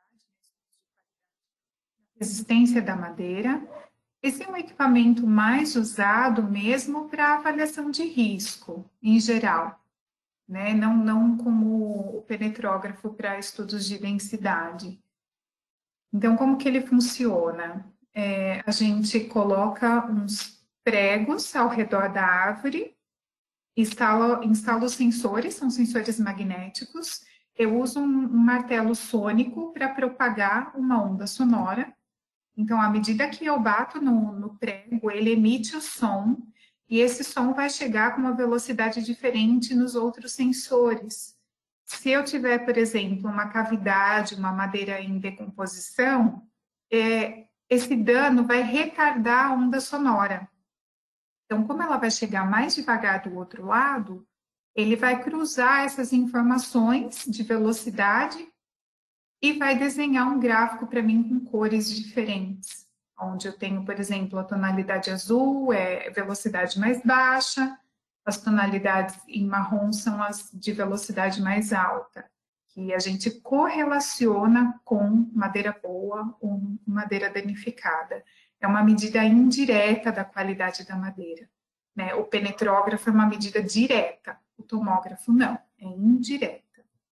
resistência da madeira. Esse é um equipamento mais usado mesmo para avaliação de risco, em geral, né? Não, não como o penetrógrafo para estudos de densidade. Então, como que ele funciona? É, a gente coloca uns pregos ao redor da árvore, instala, instala os sensores, são sensores magnéticos. Eu uso um, um martelo sônico para propagar uma onda sonora. Então, à medida que eu bato no, no prego, ele emite o som, e esse som vai chegar com uma velocidade diferente nos outros sensores. Se eu tiver, por exemplo, uma cavidade, uma madeira em decomposição, é, esse dano vai retardar a onda sonora. Então, como ela vai chegar mais devagar do outro lado, ele vai cruzar essas informações de velocidade e vai desenhar um gráfico para mim com cores diferentes, onde eu tenho, por exemplo, a tonalidade azul é velocidade mais baixa, as tonalidades em marrom são as de velocidade mais alta, que a gente correlaciona com madeira boa ou madeira danificada. É uma medida indireta da qualidade da madeira, né? O penetrógrafo é uma medida direta, o tomógrafo não, é indireta.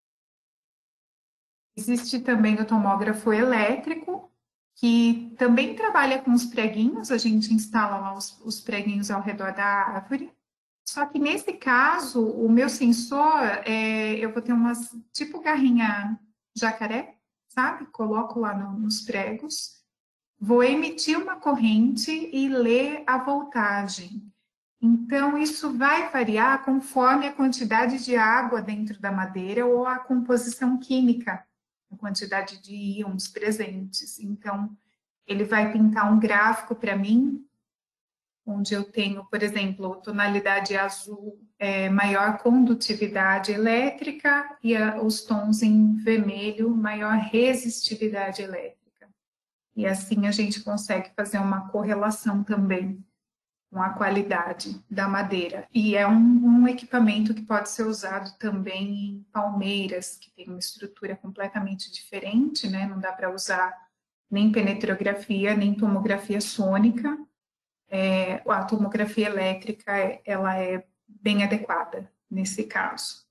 Existe também o tomógrafo elétrico, que também trabalha com os preguinhos, a gente instala lá os, os preguinhos ao redor da árvore. Só que nesse caso, o meu sensor, é, eu vou ter umas, tipo garrinha jacaré, sabe? Coloco lá no, nos pregos, vou emitir uma corrente e ler a voltagem. Então, isso vai variar conforme a quantidade de água dentro da madeira ou a composição química, a quantidade de íons presentes. Então, ele vai pintar um gráfico para mim, onde eu tenho, por exemplo, tonalidade azul, é, maior condutividade elétrica, e a, os tons em vermelho, maior resistividade elétrica. E assim a gente consegue fazer uma correlação também com a qualidade da madeira. E é um, um equipamento que pode ser usado também em palmeiras, que tem uma estrutura completamente diferente, né? Não dá para usar nem penetrografia, nem tomografia sônica. É, a tomografia elétrica, ela é bem adequada nesse caso.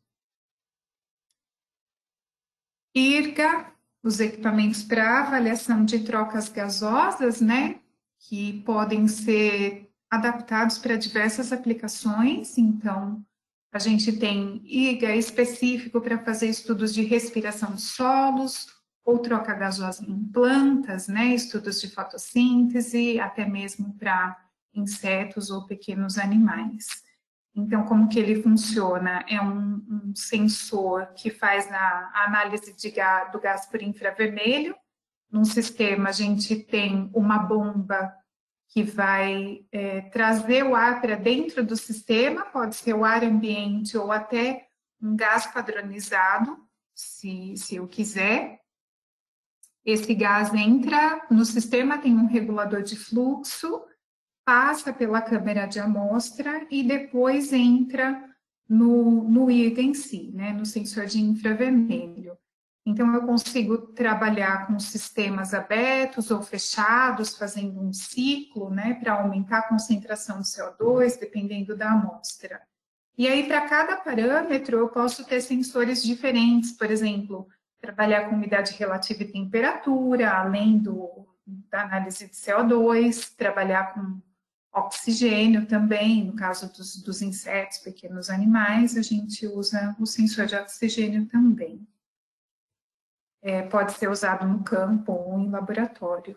I R G A, os equipamentos para avaliação de trocas gasosas, né? Que podem ser adaptados para diversas aplicações. Então, a gente tem I G A específico para fazer estudos de respiração de solos, ou troca gasosa em plantas, né? Estudos de fotossíntese, até mesmo para insetos ou pequenos animais. Então, como que ele funciona? É um, um sensor que faz a análise de gás, do gás por infravermelho. Num sistema, a gente tem uma bomba que vai é, trazer o ar para dentro do sistema, pode ser o ar ambiente ou até um gás padronizado, se, se eu quiser. Esse gás entra no sistema, tem um regulador de fluxo, passa pela câmera de amostra e depois entra no, no I G A em si, né, no sensor de infravermelho. Então, eu consigo trabalhar com sistemas abertos ou fechados, fazendo um ciclo, né, para aumentar a concentração de C O dois, dependendo da amostra. E aí, para cada parâmetro, eu posso ter sensores diferentes, por exemplo, trabalhar com umidade relativa e temperatura, além do, da análise de C O dois, trabalhar com oxigênio também, no caso dos, dos insetos, pequenos animais, a gente usa o sensor de oxigênio também. É, pode ser usado no campo ou em laboratório.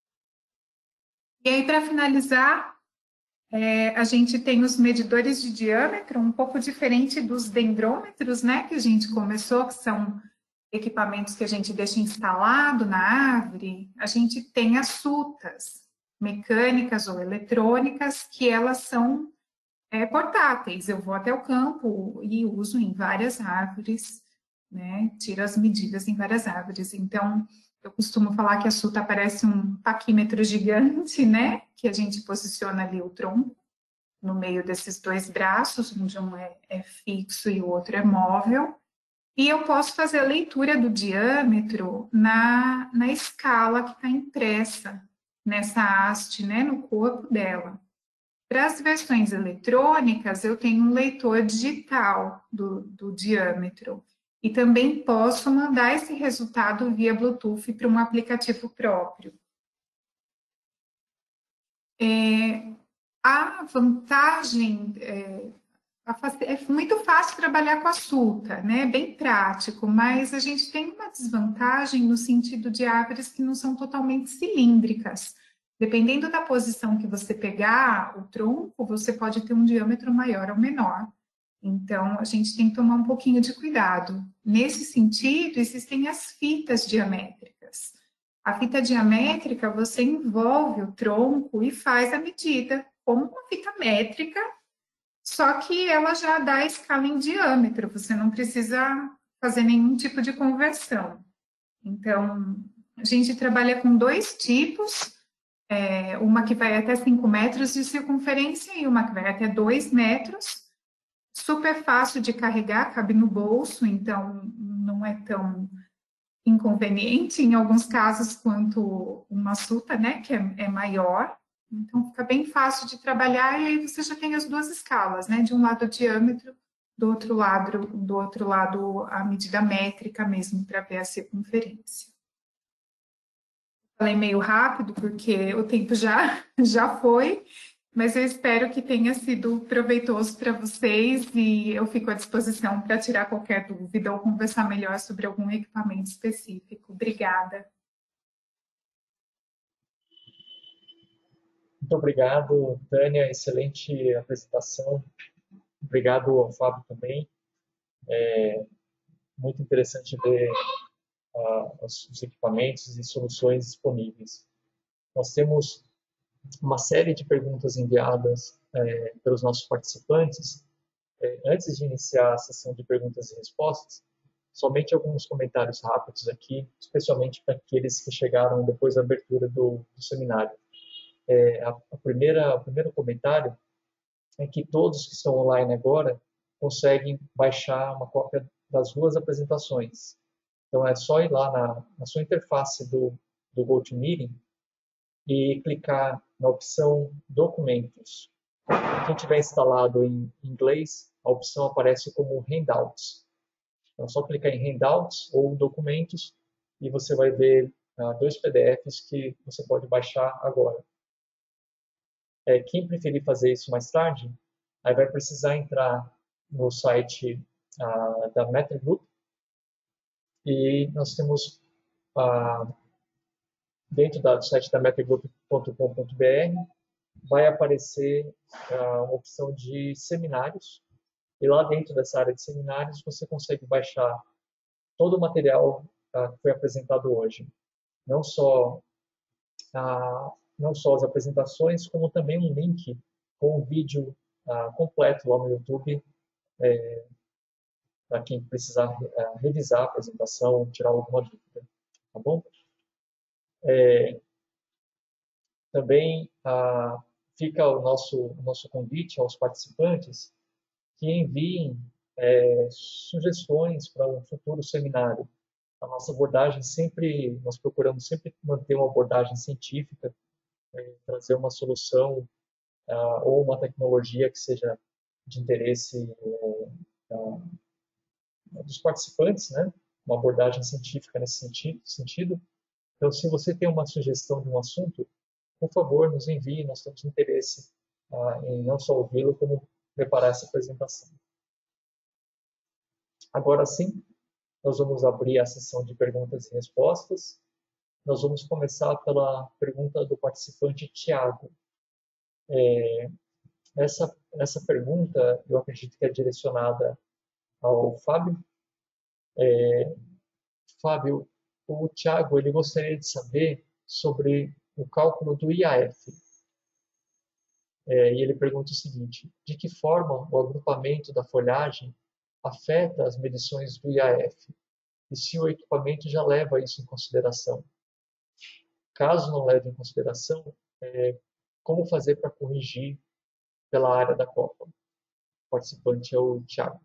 E aí, para finalizar, é, a gente tem os medidores de diâmetro, um pouco diferente dos dendrômetros, né, que a gente começou, que são equipamentos que a gente deixa instalado na árvore. A gente tem as sutas, mecânicas ou eletrônicas, que elas são é, portáteis. Eu vou até o campo e uso em várias árvores, né? Tiro as medidas em várias árvores. Então, eu costumo falar que a suta parece um paquímetro gigante, né? Que a gente posiciona ali o tronco no meio desses dois braços, onde um é, é fixo e o outro é móvel. E eu posso fazer a leitura do diâmetro na, na escala que está impressa nessa haste, né, no corpo dela. Para as versões eletrônicas, eu tenho um leitor digital do, do diâmetro. E também posso mandar esse resultado via Bluetooth para um aplicativo próprio. É, a vantagem... É, é muito fácil trabalhar com a suta, né? Bem prático, mas a gente tem uma desvantagem no sentido de árvores que não são totalmente cilíndricas. Dependendo da posição que você pegar o tronco, você pode ter um diâmetro maior ou menor. Então, a gente tem que tomar um pouquinho de cuidado. Nesse sentido, existem as fitas diamétricas. A fita diamétrica, você envolve o tronco e faz a medida, como uma fita métrica, só que ela já dá a escala em diâmetro, você não precisa fazer nenhum tipo de conversão. Então, a gente trabalha com dois tipos, é, uma que vai até cinco metros de circunferência e uma que vai até dois metros. Super fácil de carregar, cabe no bolso, então não é tão inconveniente em alguns casos quanto uma suta, né, que é, é maior. Então, fica bem fácil de trabalhar e aí você já tem as duas escalas, né? De um lado o diâmetro, do outro lado, do outro lado a medida métrica mesmo, para ver a circunferência. Falei meio rápido, porque o tempo já, já foi, mas eu espero que tenha sido proveitoso para vocês e eu fico à disposição para tirar qualquer dúvida ou conversar melhor sobre algum equipamento específico. Obrigada. Muito obrigado, Tânia, excelente apresentação. Obrigado ao Fábio também. É muito interessante ver uh, os, os equipamentos e soluções disponíveis. Nós temos uma série de perguntas enviadas é, pelos nossos participantes. É, antes de iniciar a sessão de perguntas e respostas, somente alguns comentários rápidos aqui, especialmente para aqueles que chegaram depois da abertura do, do seminário. É, a, a primeira, o primeiro comentário é que todos que estão online agora conseguem baixar uma cópia das duas apresentações. Então, é só ir lá na, na sua interface do, do GoToMeeting e clicar na opção Documentos. Quem tiver instalado em inglês, a opção aparece como Handouts. Então, é só clicar em Handouts ou Documentos e você vai ver uh, dois P D Fs que você pode baixar agora. É, quem preferir fazer isso mais tarde, aí vai precisar entrar no site ah, da Meta Group, e nós temos ah, dentro do site da metagroup ponto com ponto br vai aparecer ah, uma opção de seminários, e lá dentro dessa área de seminários você consegue baixar todo o material ah, que foi apresentado hoje, não só ah, não só as apresentações, como também um link com um vídeo ah, completo lá no YouTube, é, para quem precisar ah, revisar a apresentação, tirar alguma dúvida, tá bom? É, também ah, fica o nosso, o nosso convite aos participantes que enviem é, sugestões para um futuro seminário. A nossa abordagem sempre, nós procuramos sempre manter uma abordagem científica, é, trazer uma solução ah, ou uma tecnologia que seja de interesse é, ah, dos participantes, né? Uma abordagem científica nesse sentido, sentido. Então, se você tem uma sugestão de um assunto, por favor, nos envie, nós temos interesse ah, em não só ouvi-lo, como preparar essa apresentação. Agora sim, nós vamos abrir a sessão de perguntas e respostas. Nós vamos começar pela pergunta do participante Tiago. É, essa, essa pergunta, eu acredito que é direcionada ao Fábio. É, Fábio, o Tiago, ele gostaria de saber sobre o cálculo do I A F. É, e ele pergunta o seguinte: de que forma o agrupamento da folhagem afeta as medições do I A F? E se o equipamento já leva isso em consideração? Caso não leve em consideração, é, como fazer para corrigir pela área da Copa? O participante é o Thiago.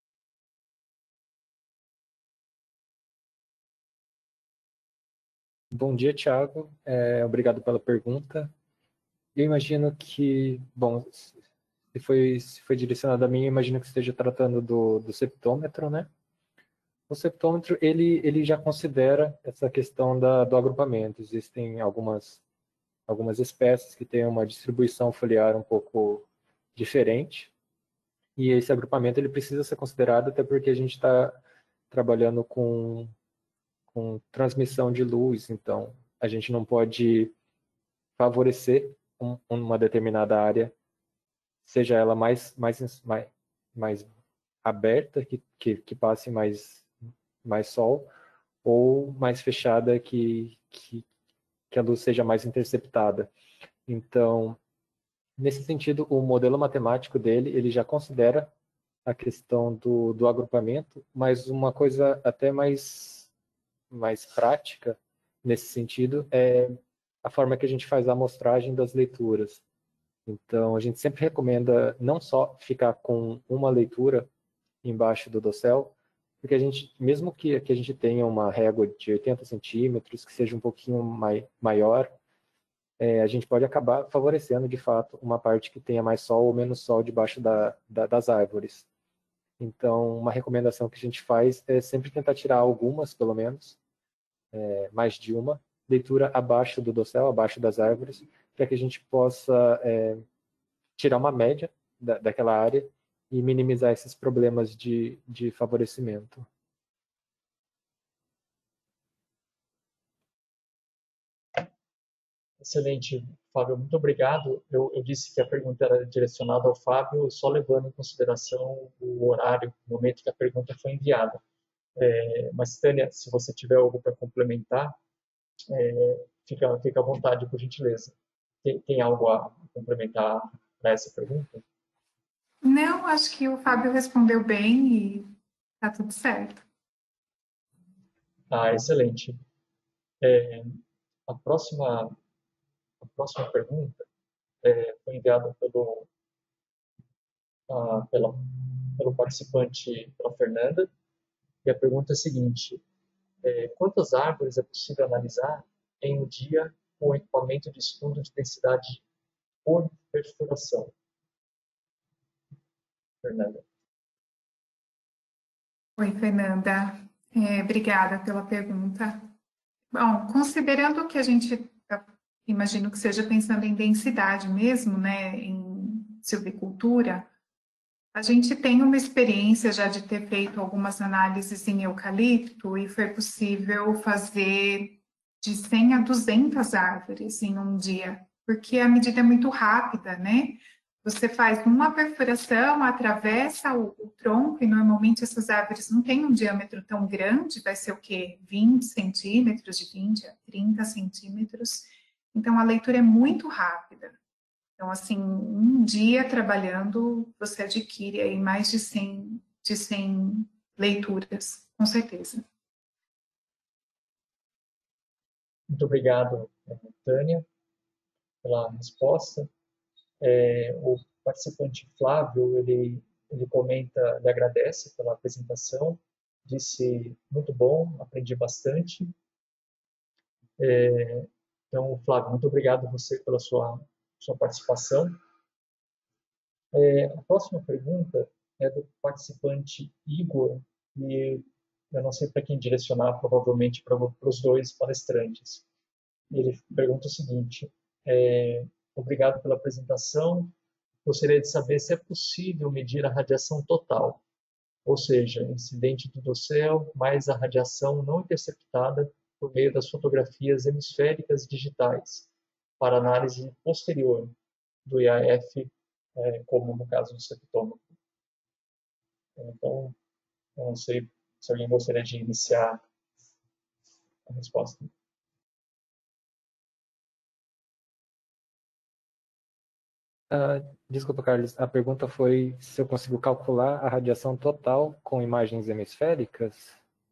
Bom dia, Thiago. É, obrigado pela pergunta. Eu imagino que, bom, se foi, se foi direcionado a mim, eu imagino que esteja tratando do, do septômetro, né? O septômetro, ele, ele já considera essa questão da, do agrupamento. Existem algumas, algumas espécies que têm uma distribuição foliar um pouco diferente, e esse agrupamento ele precisa ser considerado, até porque a gente está trabalhando com, com transmissão de luz, então a gente não pode favorecer um, uma determinada área, seja ela mais, mais, mais, mais aberta, que, que, que passe mais, mais sol, ou mais fechada, que, que, que a luz seja mais interceptada. Então, nesse sentido, o modelo matemático dele, ele já considera a questão do, do agrupamento, mas uma coisa até mais, mais prática nesse sentido é a forma que a gente faz a amostragem das leituras. Então, a gente sempre recomenda não só ficar com uma leitura embaixo do dossel, porque a gente, mesmo que, que a gente tenha uma régua de oitenta centímetros, que seja um pouquinho mai, maior, é, a gente pode acabar favorecendo, de fato, uma parte que tenha mais sol ou menos sol debaixo da, da, das árvores. Então, uma recomendação que a gente faz é sempre tentar tirar algumas, pelo menos, é, mais de uma, leitura abaixo do dossel, abaixo das árvores, para que a gente possa é, tirar uma média da, daquela área e minimizar esses problemas de, de favorecimento. Excelente, Fábio, muito obrigado. Eu, eu disse que a pergunta era direcionada ao Fábio, só levando em consideração o horário, o momento que a pergunta foi enviada. É, mas, Tânia, se você tiver algo para complementar, é, fica, fica à vontade, por gentileza. Tem, tem algo a complementar para essa pergunta? Não, acho que o Fábio respondeu bem e tá tudo certo. Ah, excelente. É, a próxima, a próxima pergunta é, foi enviada pelo, ah, pela, pelo participante, pela Fernanda, e a pergunta é a seguinte: é, quantas árvores é possível analisar em um dia com equipamento de estudo de densidade por perfuração? Fernanda. Oi, Fernanda. É, obrigada pela pergunta. Bom, considerando que a gente imagino que seja pensando em densidade mesmo, né, em silvicultura, a gente tem uma experiência já de ter feito algumas análises em eucalipto e foi possível fazer de cem a duzentas árvores em um dia, porque a medida é muito rápida, né? Você faz uma perfuração, atravessa o, o tronco, e normalmente essas árvores não têm um diâmetro tão grande, vai ser o quê? vinte centímetros, de vinte a trinta centímetros. Então, a leitura é muito rápida. Então, assim, um dia trabalhando, você adquire aí mais de cem, de cem leituras, com certeza. Muito obrigado, Tânia, pela resposta. É, o participante Flávio, ele, ele comenta, ele agradece pela apresentação, disse, muito bom, aprendi bastante. É, então, Flávio, muito obrigado você pela sua, sua participação. É, a próxima pergunta é do participante Igor, e eu não sei para quem direcionar, provavelmente para, para os dois palestrantes. Ele pergunta o seguinte, é, obrigado pela apresentação, gostaria de saber se é possível medir a radiação total, ou seja, incidente do dossel mais a radiação não interceptada por meio das fotografias hemisféricas digitais, para análise posterior do I A F, é, como no caso do septômetro. Então, eu não sei se alguém gostaria de iniciar a resposta. Ah, desculpa, Carlos. A pergunta foi se eu consigo calcular a radiação total com imagens hemisféricas?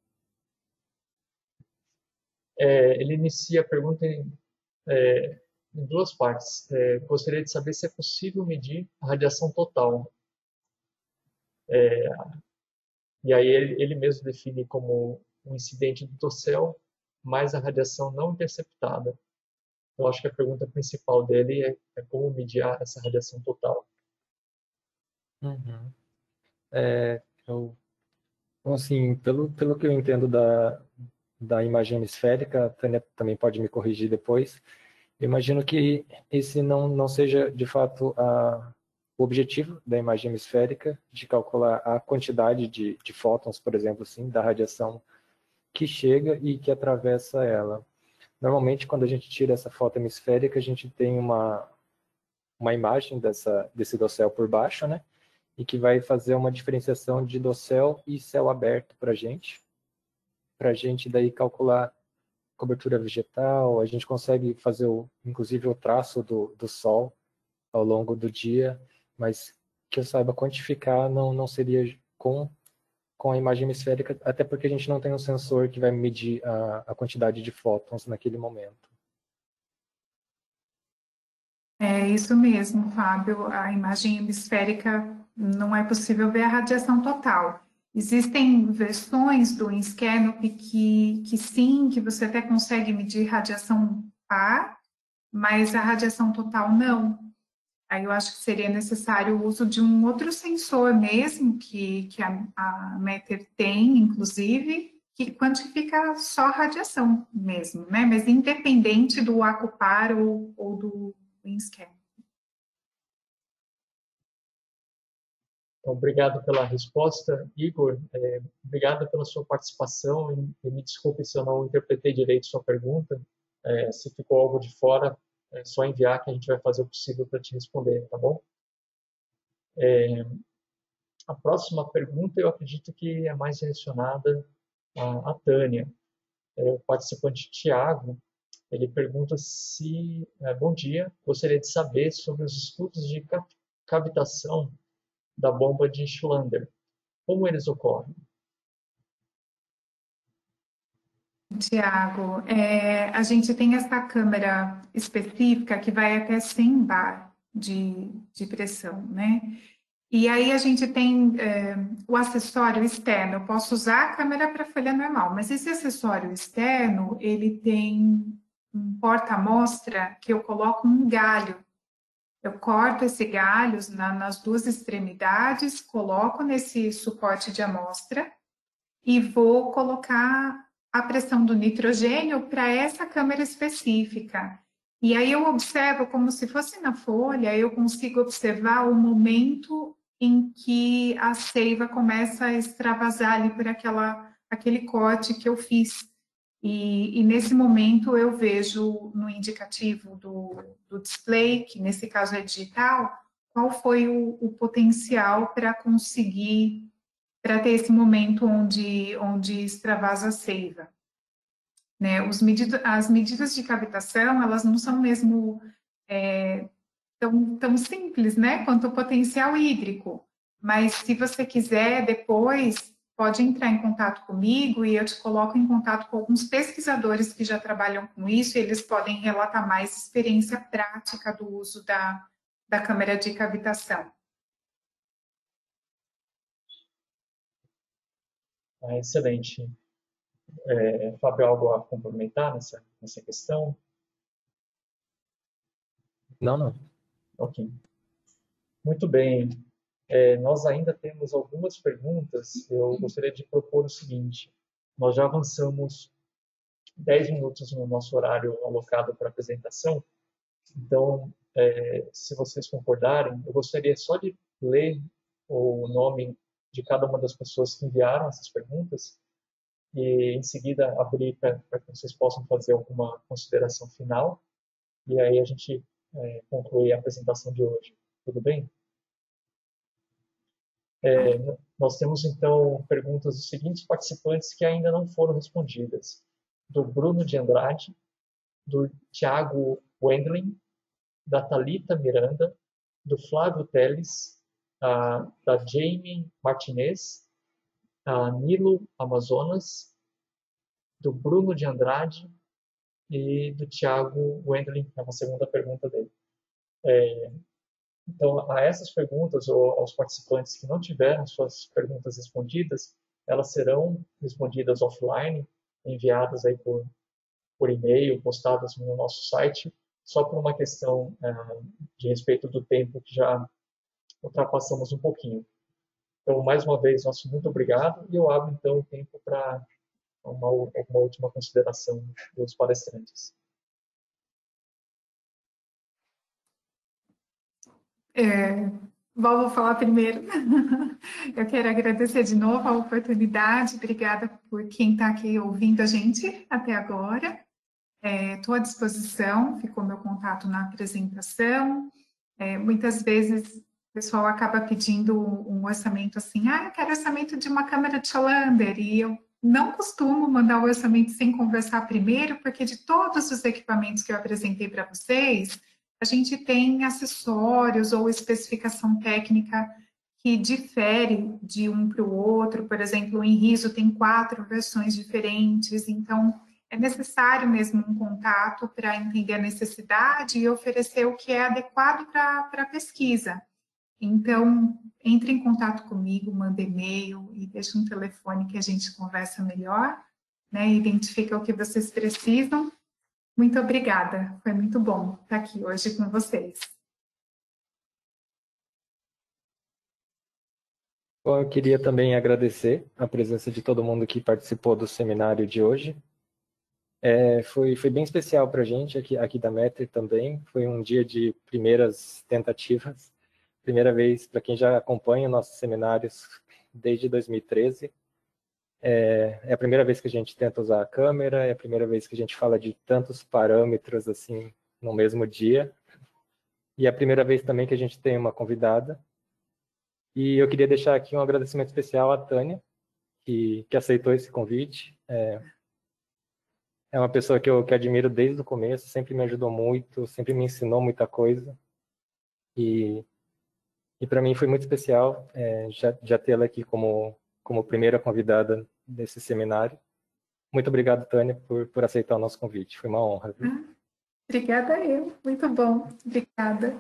É, ele inicia a pergunta em, é, em duas partes. É, gostaria de saber se é possível medir a radiação total. É, e aí ele, ele mesmo define como um incidente do dossel mais a radiação não interceptada. Eu acho que a pergunta principal dele é, é como medir essa radiação total. Uhum. É, eu, bom, assim, pelo, pelo que eu entendo da, da imagem hemisférica, a Tânia também pode me corrigir depois, eu imagino que esse não, não seja, de fato, a, o objetivo da imagem hemisférica, de calcular a quantidade de, de fótons, por exemplo, assim, da radiação que chega e que atravessa ela. Normalmente, quando a gente tira essa foto hemisférica, a gente tem uma, uma imagem dessa, desse dossel por baixo, né? E que vai fazer uma diferenciação de dossel e céu aberto para a gente. Para a gente daí calcular cobertura vegetal, a gente consegue fazer, o, inclusive, o traço do, do sol ao longo do dia, mas que eu saiba quantificar não, não seria com, com a imagem hemisférica, até porque a gente não tem um sensor que vai medir a, a quantidade de fótons naquele momento. É isso mesmo, Fábio. A imagem hemisférica não é possível ver a radiação total. Existem versões do Inscanop que, que sim, que você até consegue medir radiação par, mas a radiação total não. Aí eu acho que seria necessário o uso de um outro sensor mesmo, que, que a, a Meter tem, inclusive, que quantifica só a radiação mesmo, né? Mas independente do Acupar ou, ou do Inscan. Então, obrigado pela resposta, Igor. É, obrigado pela sua participação e, e me desculpe se eu não interpretei direito sua pergunta. É, se ficou algo de fora, é só enviar que a gente vai fazer o possível para te responder, tá bom? É, a próxima pergunta eu acredito que é mais direcionada à, à Tânia. É, o participante Tiago, ele pergunta se, é, bom dia, gostaria de saber sobre os estudos de cavitação da bomba de Schlander. Como eles ocorrem? Tiago, é, a gente tem essa câmera específica que vai até cem bar de, de pressão, né? E aí a gente tem é, o acessório externo. Eu posso usar a câmera para folha normal, mas esse acessório externo, ele tem um porta-amostra que eu coloco um galho. Eu corto esse galho na, nas duas extremidades, coloco nesse suporte de amostra e vou colocar a pressão do nitrogênio para essa câmera específica. E aí eu observo como se fosse na folha, eu consigo observar o momento em que a seiva começa a extravasar ali por aquela, aquele corte que eu fiz. E, e nesse momento eu vejo no indicativo do, do display, que nesse caso é digital, qual foi o, o potencial para conseguir, para ter esse momento onde, onde extravasa a seiva. Né? Os medido, as medidas de cavitação, elas não são mesmo é, tão, tão simples, né, quanto o potencial hídrico. Mas se você quiser, depois pode entrar em contato comigo e eu te coloco em contato com alguns pesquisadores que já trabalham com isso e eles podem relatar mais experiência prática do uso da, da câmera de cavitação. Ah, excelente. É, Fábio, algo a complementar nessa, nessa questão? Não, não. Ok. Muito bem. É, nós ainda temos algumas perguntas. Eu gostaria de propor o seguinte: nós já avançamos dez minutos no nosso horário alocado para apresentação, então, é, se vocês concordarem, eu gostaria só de ler o nome de cada uma das pessoas que enviaram essas perguntas e, em seguida, abrir para que vocês possam fazer alguma consideração final e aí a gente é, conclui a apresentação de hoje. Tudo bem? É, nós temos, então, perguntas dos seguintes participantes que ainda não foram respondidas. Do Bruno de Andrade, do Tiago Wendling, da Thalita Miranda, do Flávio Teles, ah, da Jamie Martinez, a Nilo Amazonas, do Bruno de Andrade e do Tiago Wendling, é uma segunda pergunta dele. É, então, a essas perguntas, ou aos participantes que não tiveram suas perguntas respondidas, elas serão respondidas offline, enviadas aí por, por e-mail, postadas no nosso site, só por uma questão é, de respeito do tempo que já ultrapassamos um pouquinho. Então, mais uma vez, nosso muito obrigado e eu abro, então, o tempo para uma, uma última consideração dos palestrantes. É, vou falar primeiro. Eu quero agradecer de novo a oportunidade. Obrigada por quem está aqui ouvindo a gente até agora. Estou é, à disposição, ficou meu contato na apresentação. É, muitas vezes o pessoal acaba pedindo um orçamento assim, ah, eu quero orçamento de uma câmera de Solander, e eu não costumo mandar o orçamento sem conversar primeiro, porque de todos os equipamentos que eu apresentei para vocês, a gente tem acessórios ou especificação técnica que difere de um para o outro. Por exemplo, o Inriso tem quatro versões diferentes, então é necessário mesmo um contato para entender a necessidade e oferecer o que é adequado para a pesquisa. Então, entre em contato comigo, manda e-mail e deixa um telefone que a gente conversa melhor, né? Identifica o que vocês precisam. Muito obrigada, foi muito bom estar aqui hoje com vocês. Bom, eu queria também agradecer a presença de todo mundo que participou do seminário de hoje. É, foi, foi bem especial para a gente aqui, aqui da Metri também. Foi um dia de primeiras tentativas. Primeira vez para quem já acompanha nossos seminários desde dois mil e treze. É, é a primeira vez que a gente tenta usar a câmera, é a primeira vez que a gente fala de tantos parâmetros assim no mesmo dia. E é a primeira vez também que a gente tem uma convidada. E eu queria deixar aqui um agradecimento especial à Tânia, que, que aceitou esse convite. É, é uma pessoa que eu que admiro desde o começo, sempre me ajudou muito, sempre me ensinou muita coisa. E, e para mim foi muito especial é, já, já tê-la aqui como, como primeira convidada desse seminário. Muito obrigado, Tânia, por, por aceitar o nosso convite. Foi uma honra. Ah, obrigada eu. Muito bom. Obrigada.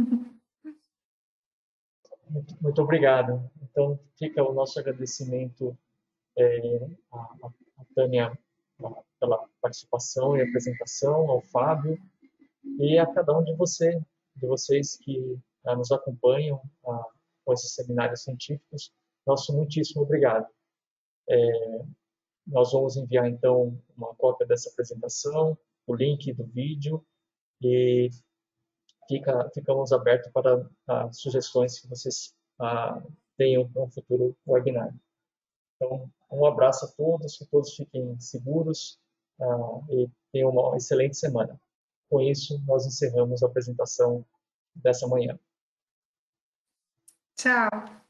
Muito, muito obrigado. Então, fica o nosso agradecimento é, à, à Tânia pela participação e apresentação, ao Fábio e a cada um de, você, de vocês que ah, nos acompanham ah, com esses seminários científicos. Nosso muitíssimo obrigado. É, nós vamos enviar, então, uma cópia dessa apresentação, o link do vídeo e fica, ficamos abertos para ah, sugestões que vocês ah, tenham para um futuro webinar. Então, um abraço a todos, que todos fiquem seguros ah, e tenham uma excelente semana. Com isso, nós encerramos a apresentação dessa manhã. Tchau.